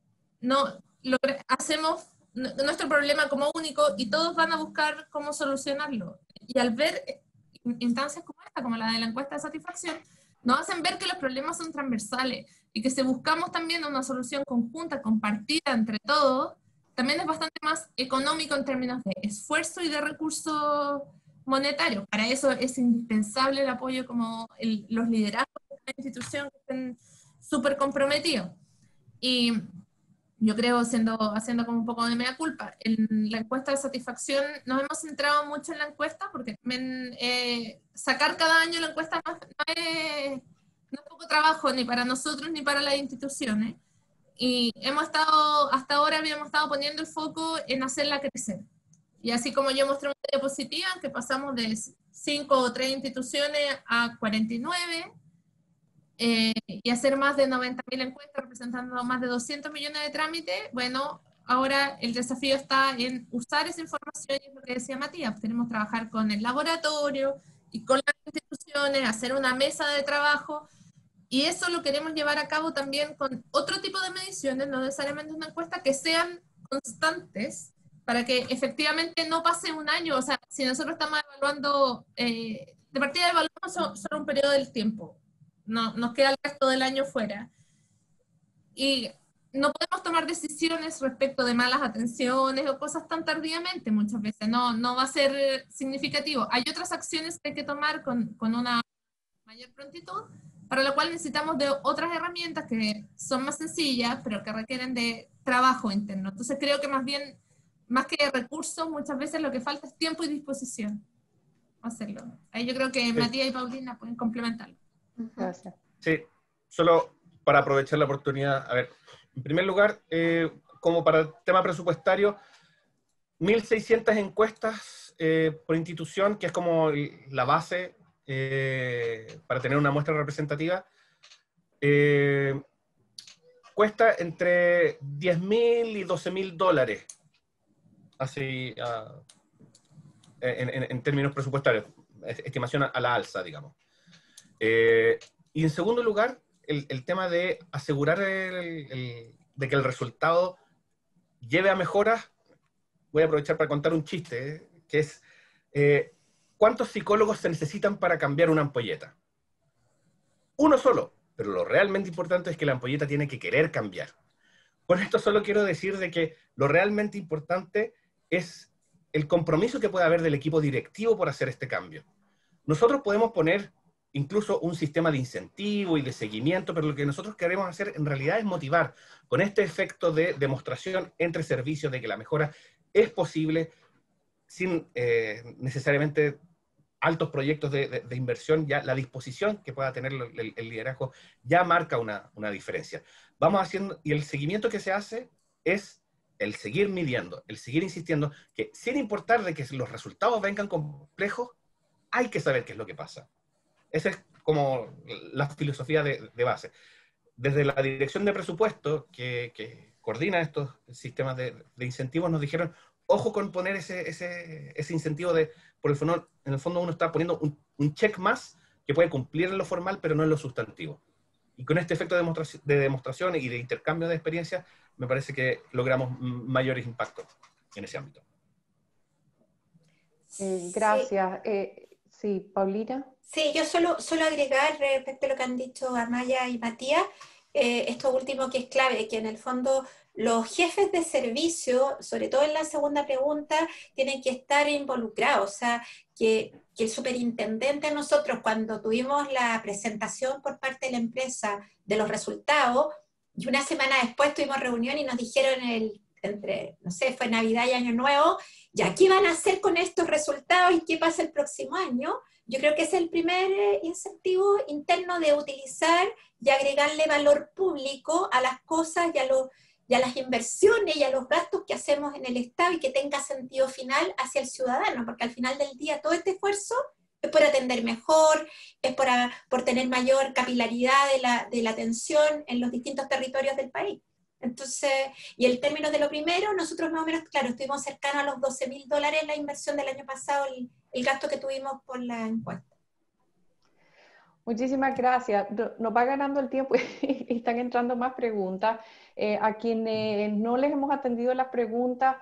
hacemos nuestro problema como único y todos van a buscar cómo solucionarlo. Y al ver instancias como esta, como la de la encuesta de satisfacción, nos hacen ver que los problemas son transversales y que si buscamos también una solución conjunta, compartida entre todos, también es bastante más económico en términos de esfuerzo y de recursos monetarios. Para eso es indispensable el apoyo como los liderazgos de la institución que estén súper comprometidos. Y yo creo, haciendo como un poco de mea culpa, en la encuesta de satisfacción nos hemos centrado mucho en la encuesta, porque sacar cada año la encuesta no es poco trabajo ni para nosotros ni para las instituciones, y hasta ahora habíamos estado poniendo el foco en hacerla crecer. Y así como yo mostré una diapositiva, que pasamos de 5 o 3 instituciones a 49, y hacer más de 90.000 encuestas representando más de 200 millones de trámites, bueno, ahora el desafío está en usar esa información, y es lo que decía Matías, tenemos que trabajar con el laboratorio y con las instituciones, hacer una mesa de trabajo, y eso lo queremos llevar a cabo también con otro tipo de mediciones, no necesariamente una encuesta, que sean constantes, para que efectivamente no pase un año. O sea, si nosotros estamos evaluando, de partida evaluamos solo un periodo del tiempo, no, nos queda el resto del año fuera. Y no podemos tomar decisiones respecto de malas atenciones o cosas tan tardíamente muchas veces, no va a ser significativo. Hay otras acciones que hay que tomar con una mayor prontitud, para lo cual necesitamos de otras herramientas que son más sencillas, pero que requieren de trabajo interno. Entonces creo que más bien, más que recursos, muchas veces lo que falta es tiempo y disposición a hacerlo. Ahí yo creo que Matías y Paulina pueden complementarlo. Gracias. Sí, solo para aprovechar la oportunidad. A ver, en primer lugar, como para el tema presupuestario, 1.600 encuestas por institución, que es como la base para tener una muestra representativa. Cuesta entre $10.000 y $12.000, así en términos presupuestarios, estimación a la alza, digamos. Y en segundo lugar, el tema de asegurar de que el resultado lleve a mejoras. Voy a aprovechar para contar un chiste, que es, ¿cuántos psicólogos se necesitan para cambiar una ampolleta? Uno solo, pero lo realmente importante es que la ampolleta tiene que querer cambiar. Con esto solo quiero decir de que lo realmente importante es el compromiso que puede haber del equipo directivo por hacer este cambio. Nosotros podemos poner incluso un sistema de incentivo y de seguimiento, pero lo que nosotros queremos hacer en realidad es motivar con este efecto de demostración entre servicios de que la mejora es posible sin necesariamente altos proyectos de inversión. Ya la disposición que pueda tener el liderazgo ya marca una diferencia. Vamos haciendo, y el seguimiento que se hace es el seguir midiendo, el seguir insistiendo, que sin importar de que los resultados vengan complejos, hay que saber qué es lo que pasa. Esa es como la filosofía de base. Desde la dirección de presupuesto, que coordina estos sistemas de incentivos, nos dijeron, ojo con poner ese incentivo por en el fondo uno está poniendo un check más que puede cumplir en lo formal, pero no en lo sustantivo. Y con este efecto de demostración y de intercambio de experiencias, me parece que logramos mayores impactos en ese ámbito. Gracias. Sí, Paulina. Sí, yo solo agregar respecto a lo que han dicho Amaya y Matías, esto último que es clave, que en el fondo los jefes de servicio, sobre todo en la segunda pregunta, tienen que estar involucrados. O sea, que el superintendente, nosotros cuando tuvimos la presentación por parte de la empresa de los resultados, y una semana después tuvimos reunión y nos dijeron entre, no sé, fue Navidad y Año Nuevo, ¿ya qué van a hacer con estos resultados y qué pasa el próximo año? Yo creo que es el primer incentivo interno de utilizar y agregarle valor público a las cosas y a las inversiones y a los gastos que hacemos en el Estado y que tenga sentido final hacia el ciudadano, porque al final del día todo este esfuerzo es por atender mejor, es por tener mayor capilaridad de la atención en los distintos territorios del país. Entonces, y el término de lo primero, nosotros más o menos, claro, estuvimos cercanos a los $12.000 la inversión del año pasado, el gasto que tuvimos por la encuesta. Muchísimas gracias. Nos va ganando el tiempo y están entrando más preguntas. A quienes no les hemos atendido las preguntas,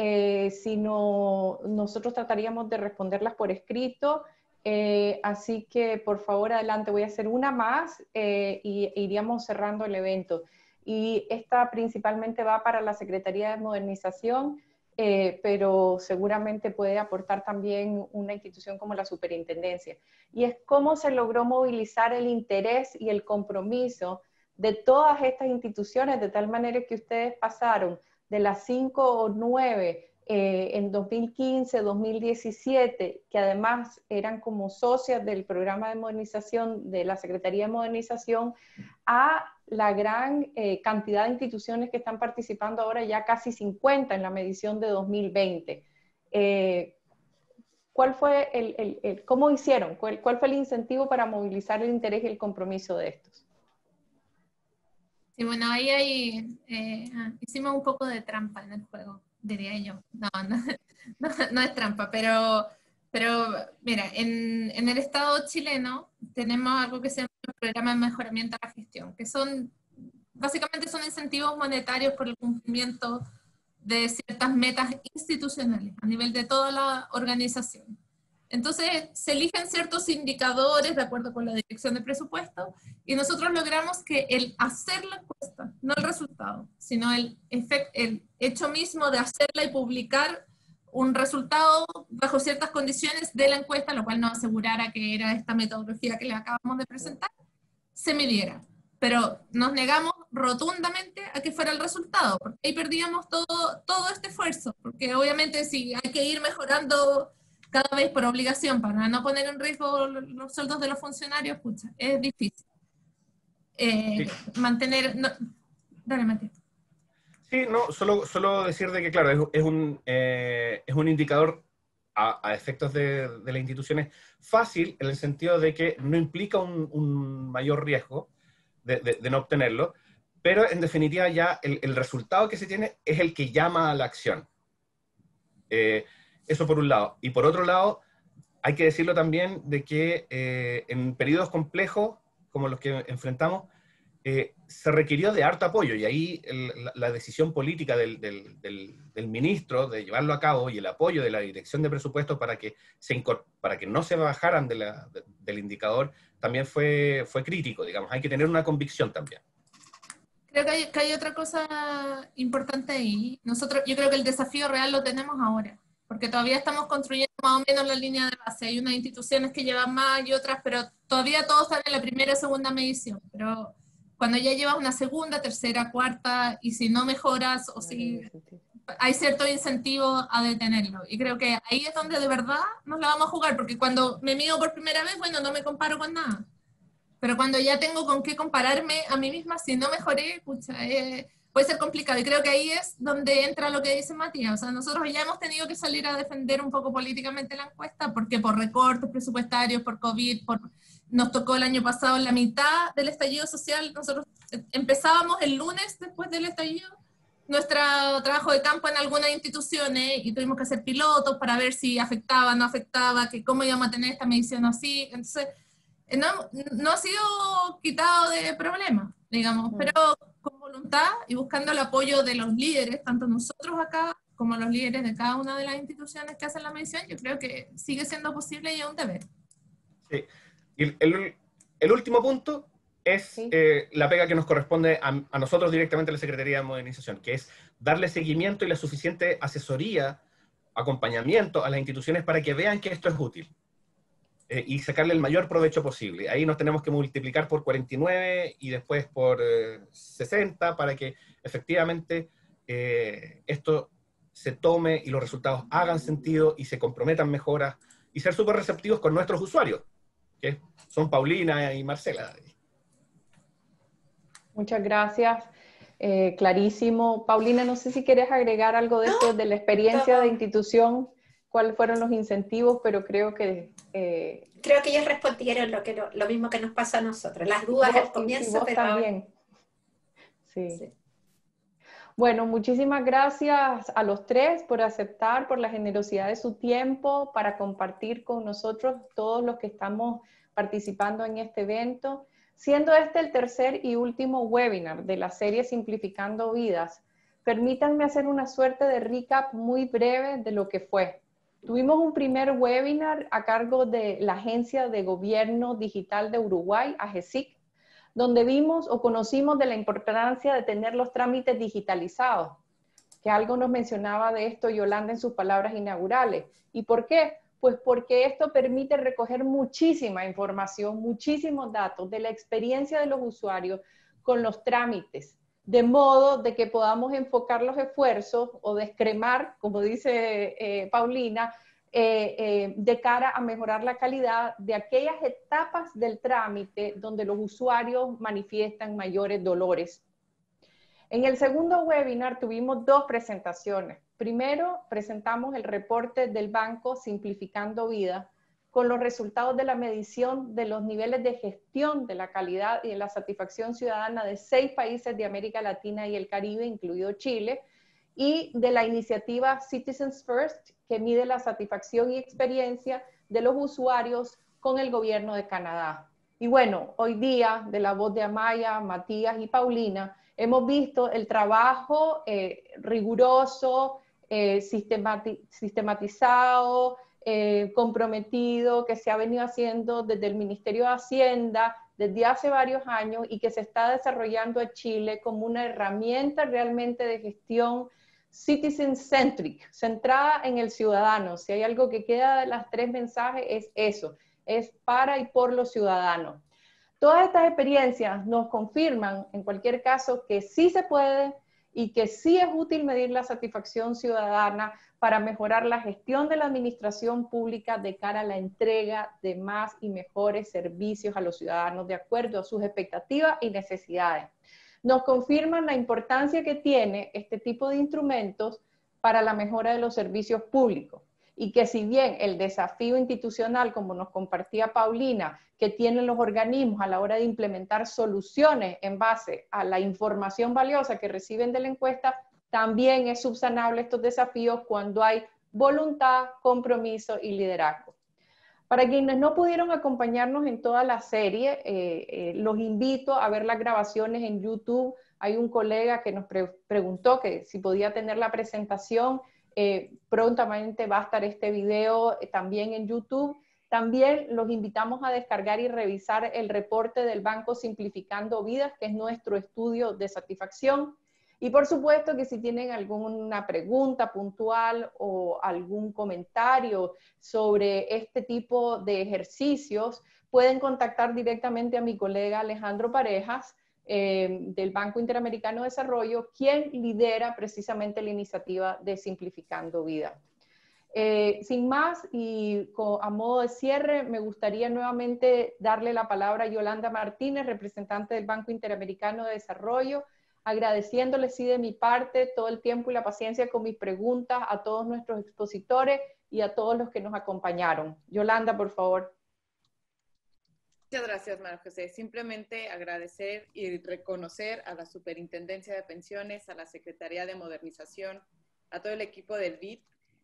sino nosotros trataríamos de responderlas por escrito. Así que, por favor, adelante. Voy a hacer una más y iríamos cerrando el evento. Y esta principalmente va para la Secretaría de Modernización, pero seguramente puede aportar también una institución como la Superintendencia. Y es cómo se logró movilizar el interés y el compromiso de todas estas instituciones, de tal manera que ustedes pasaron de las 5 o 9 en 2015, 2017, que además eran como socias del programa de modernización de la Secretaría de Modernización, a la gran cantidad de instituciones que están participando ahora, ya casi 50 en la medición de 2020. ¿Cuál fue cómo hicieron? ¿Cuál fue el incentivo para movilizar el interés y el compromiso de estos? Sí, bueno, ahí hicimos un poco de trampa en el juego, diría yo. No es trampa, pero mira, en el Estado chileno tenemos algo que se llama el Programa de Mejoramiento a la Gestión, que básicamente son incentivos monetarios por el cumplimiento de ciertas metas institucionales a nivel de toda la organización. Entonces, se eligen ciertos indicadores de acuerdo con la dirección de presupuesto y nosotros logramos que el hacer la encuesta, no el resultado, sino el hecho mismo de hacerla y publicar un resultado bajo ciertas condiciones de la encuesta, lo cual nos asegurara que era esta metodología que les acabamos de presentar, se midiera. Pero nos negamos rotundamente a que fuera el resultado, porque ahí perdíamos todo este esfuerzo, porque obviamente si hay que ir mejorando cada vez por obligación para no poner en riesgo los sueldos de los funcionarios, pucha, es difícil. Sí. mantener... No, dale, Mati. Sí, no, solo decir de que, claro, es un indicador a efectos de las instituciones fácil, en el sentido de que no implica un mayor riesgo de no obtenerlo, pero en definitiva ya el resultado que se tiene es el que llama a la acción. Eso por un lado. Y por otro lado, hay que decirlo también de que en periodos complejos como los que enfrentamos, se requirió de harto apoyo, y ahí la decisión política del ministro de llevarlo a cabo y el apoyo de la Dirección de Presupuestos para que no se bajaran del indicador también fue crítico, digamos. Hay que tener una convicción también. Creo que hay otra cosa importante ahí. Yo creo que el desafío real lo tenemos ahora, porque todavía estamos construyendo más o menos la línea de base. Hay unas instituciones que llevan más y otras, pero todavía todos están en la primera y segunda medición. Pero cuando ya llevas una segunda, tercera, cuarta, y si no mejoras o si hay cierto incentivo a detenerlo. Y creo que ahí es donde de verdad nos la vamos a jugar, porque cuando me mido por primera vez, bueno, no me comparo con nada. Pero cuando ya tengo con qué compararme a mí misma, si no mejoré, pucha, puede ser complicado. Y creo que ahí es donde entra lo que dice Matías. O sea, nosotros ya hemos tenido que salir a defender un poco políticamente la encuesta, porque por recortes presupuestarios, por COVID, nos tocó el año pasado en la mitad del estallido social. Nosotros empezábamos el lunes después del estallido nuestro trabajo de campo en algunas instituciones y tuvimos que hacer pilotos para ver si afectaba, no afectaba, que cómo íbamos a tener esta medición así. Entonces, no ha sido quitado de problemas, digamos, pero con voluntad y buscando el apoyo de los líderes, tanto nosotros acá como los líderes de cada una de las instituciones que hacen la medición, yo creo que sigue siendo posible y es un deber. Sí. Y el último punto es sí. La pega que nos corresponde a nosotros directamente a la Secretaría de Modernización, que es darle seguimiento y la suficiente asesoría, acompañamiento a las instituciones para que vean que esto es útil. Y sacarle el mayor provecho posible. Ahí nos tenemos que multiplicar por 49 y después por 60 para que efectivamente esto se tome y los resultados hagan sentido y se comprometan mejoras y ser súper receptivos con nuestros usuarios, que son Paulina y Marcela. Muchas gracias. Clarísimo. Paulina, no sé si quieres agregar algo de esto, de la experiencia de institución, cuáles fueron los incentivos, pero creo que... Creo que ellos respondieron lo mismo que nos pasa a nosotros, las dudas al comienzo, y vos pero... también. Sí. Sí. Bueno, muchísimas gracias a los tres por aceptar, por la generosidad de su tiempo, para compartir con nosotros todos los que estamos participando en este evento. Siendo este el tercer y último webinar de la serie Simplificando Vidas, permítanme hacer una suerte de recap muy breve de lo que fue. Tuvimos un primer webinar a cargo de la Agencia de Gobierno Digital de Uruguay, AGESIC, donde vimos o conocimos de la importancia de tener los trámites digitalizados, que algo nos mencionaba de esto Yolanda en sus palabras inaugurales. ¿Y por qué? Pues porque esto permite recoger muchísima información, muchísimos datos de la experiencia de los usuarios con los trámites, de modo de que podamos enfocar los esfuerzos o descremar, como dice Paulina, de cara a mejorar la calidad de aquellas etapas del trámite donde los usuarios manifiestan mayores dolores. En el segundo webinar tuvimos dos presentaciones. Primero, presentamos el reporte del banco Simplificando Vida con los resultados de la medición de los niveles de gestión de la calidad y de la satisfacción ciudadana de 6 países de América Latina y el Caribe, incluido Chile, y de la iniciativa Citizens First, que mide la satisfacción y experiencia de los usuarios con el gobierno de Canadá. Y bueno, hoy día, de la voz de Amaya, Matías y Paulina, hemos visto el trabajo riguroso, sistematizado, comprometido, que se ha venido haciendo desde el Ministerio de Hacienda desde hace varios años y que se está desarrollando en Chile como una herramienta realmente de gestión citizen-centric, centrada en el ciudadano. Si hay algo que queda de las 3 mensajes es eso, es para y por los ciudadanos. Todas estas experiencias nos confirman, en cualquier caso, que sí se puede, y que sí es útil medir la satisfacción ciudadana para mejorar la gestión de la administración pública de cara a la entrega de más y mejores servicios a los ciudadanos de acuerdo a sus expectativas y necesidades. Nos confirman la importancia que tiene este tipo de instrumentos para la mejora de los servicios públicos y que si bien el desafío institucional, como nos compartía Paulina, que tienen los organismos a la hora de implementar soluciones en base a la información valiosa que reciben de la encuesta, también es subsanable estos desafíos cuando hay voluntad, compromiso y liderazgo. Para quienes no pudieron acompañarnos en toda la serie, los invito a ver las grabaciones en YouTube. Hay un colega que nos preguntó que si podía tener la presentación. Prontamente va a estar este video también en YouTube. También los invitamos a descargar y revisar el reporte del Banco Simplificando Vidas, que es nuestro estudio de satisfacción. Y por supuesto que si tienen alguna pregunta puntual o algún comentario sobre este tipo de ejercicios, pueden contactar directamente a mi colega Alejandro Parejas, del Banco Interamericano de Desarrollo, quien lidera precisamente la iniciativa de Simplificando Vida. Sin más y a modo de cierre, me gustaría nuevamente darle la palabra a Yolanda Martínez, representante del Banco Interamericano de Desarrollo, agradeciéndole sí de mi parte todo el tiempo y la paciencia con mis preguntas a todos nuestros expositores y a todos los que nos acompañaron. Yolanda, por favor. Muchas gracias, María José. Simplemente agradecer y reconocer a la Superintendencia de Pensiones, a la Secretaría de Modernización, a todo el equipo del BID.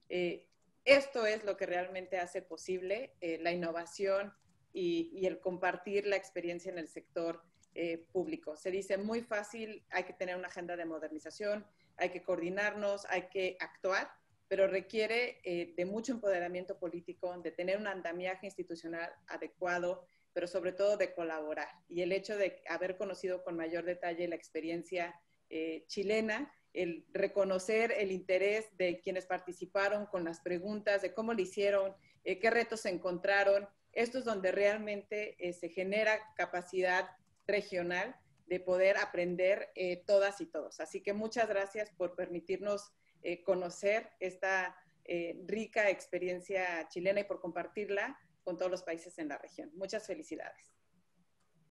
Esto es lo que realmente hace posible la innovación y el compartir la experiencia en el sector público. Se dice muy fácil, hay que tener una agenda de modernización, hay que coordinarnos, hay que actuar, pero requiere de mucho empoderamiento político, de tener un andamiaje institucional adecuado, pero sobre todo de colaborar. Y el hecho de haber conocido con mayor detalle la experiencia chilena, el reconocer el interés de quienes participaron con las preguntas, de cómo lo hicieron, qué retos se encontraron, esto es donde realmente se genera capacidad regional de poder aprender todas y todos. Así que muchas gracias por permitirnos conocer esta rica experiencia chilena y por compartirla con todos los países en la región. Muchas felicidades.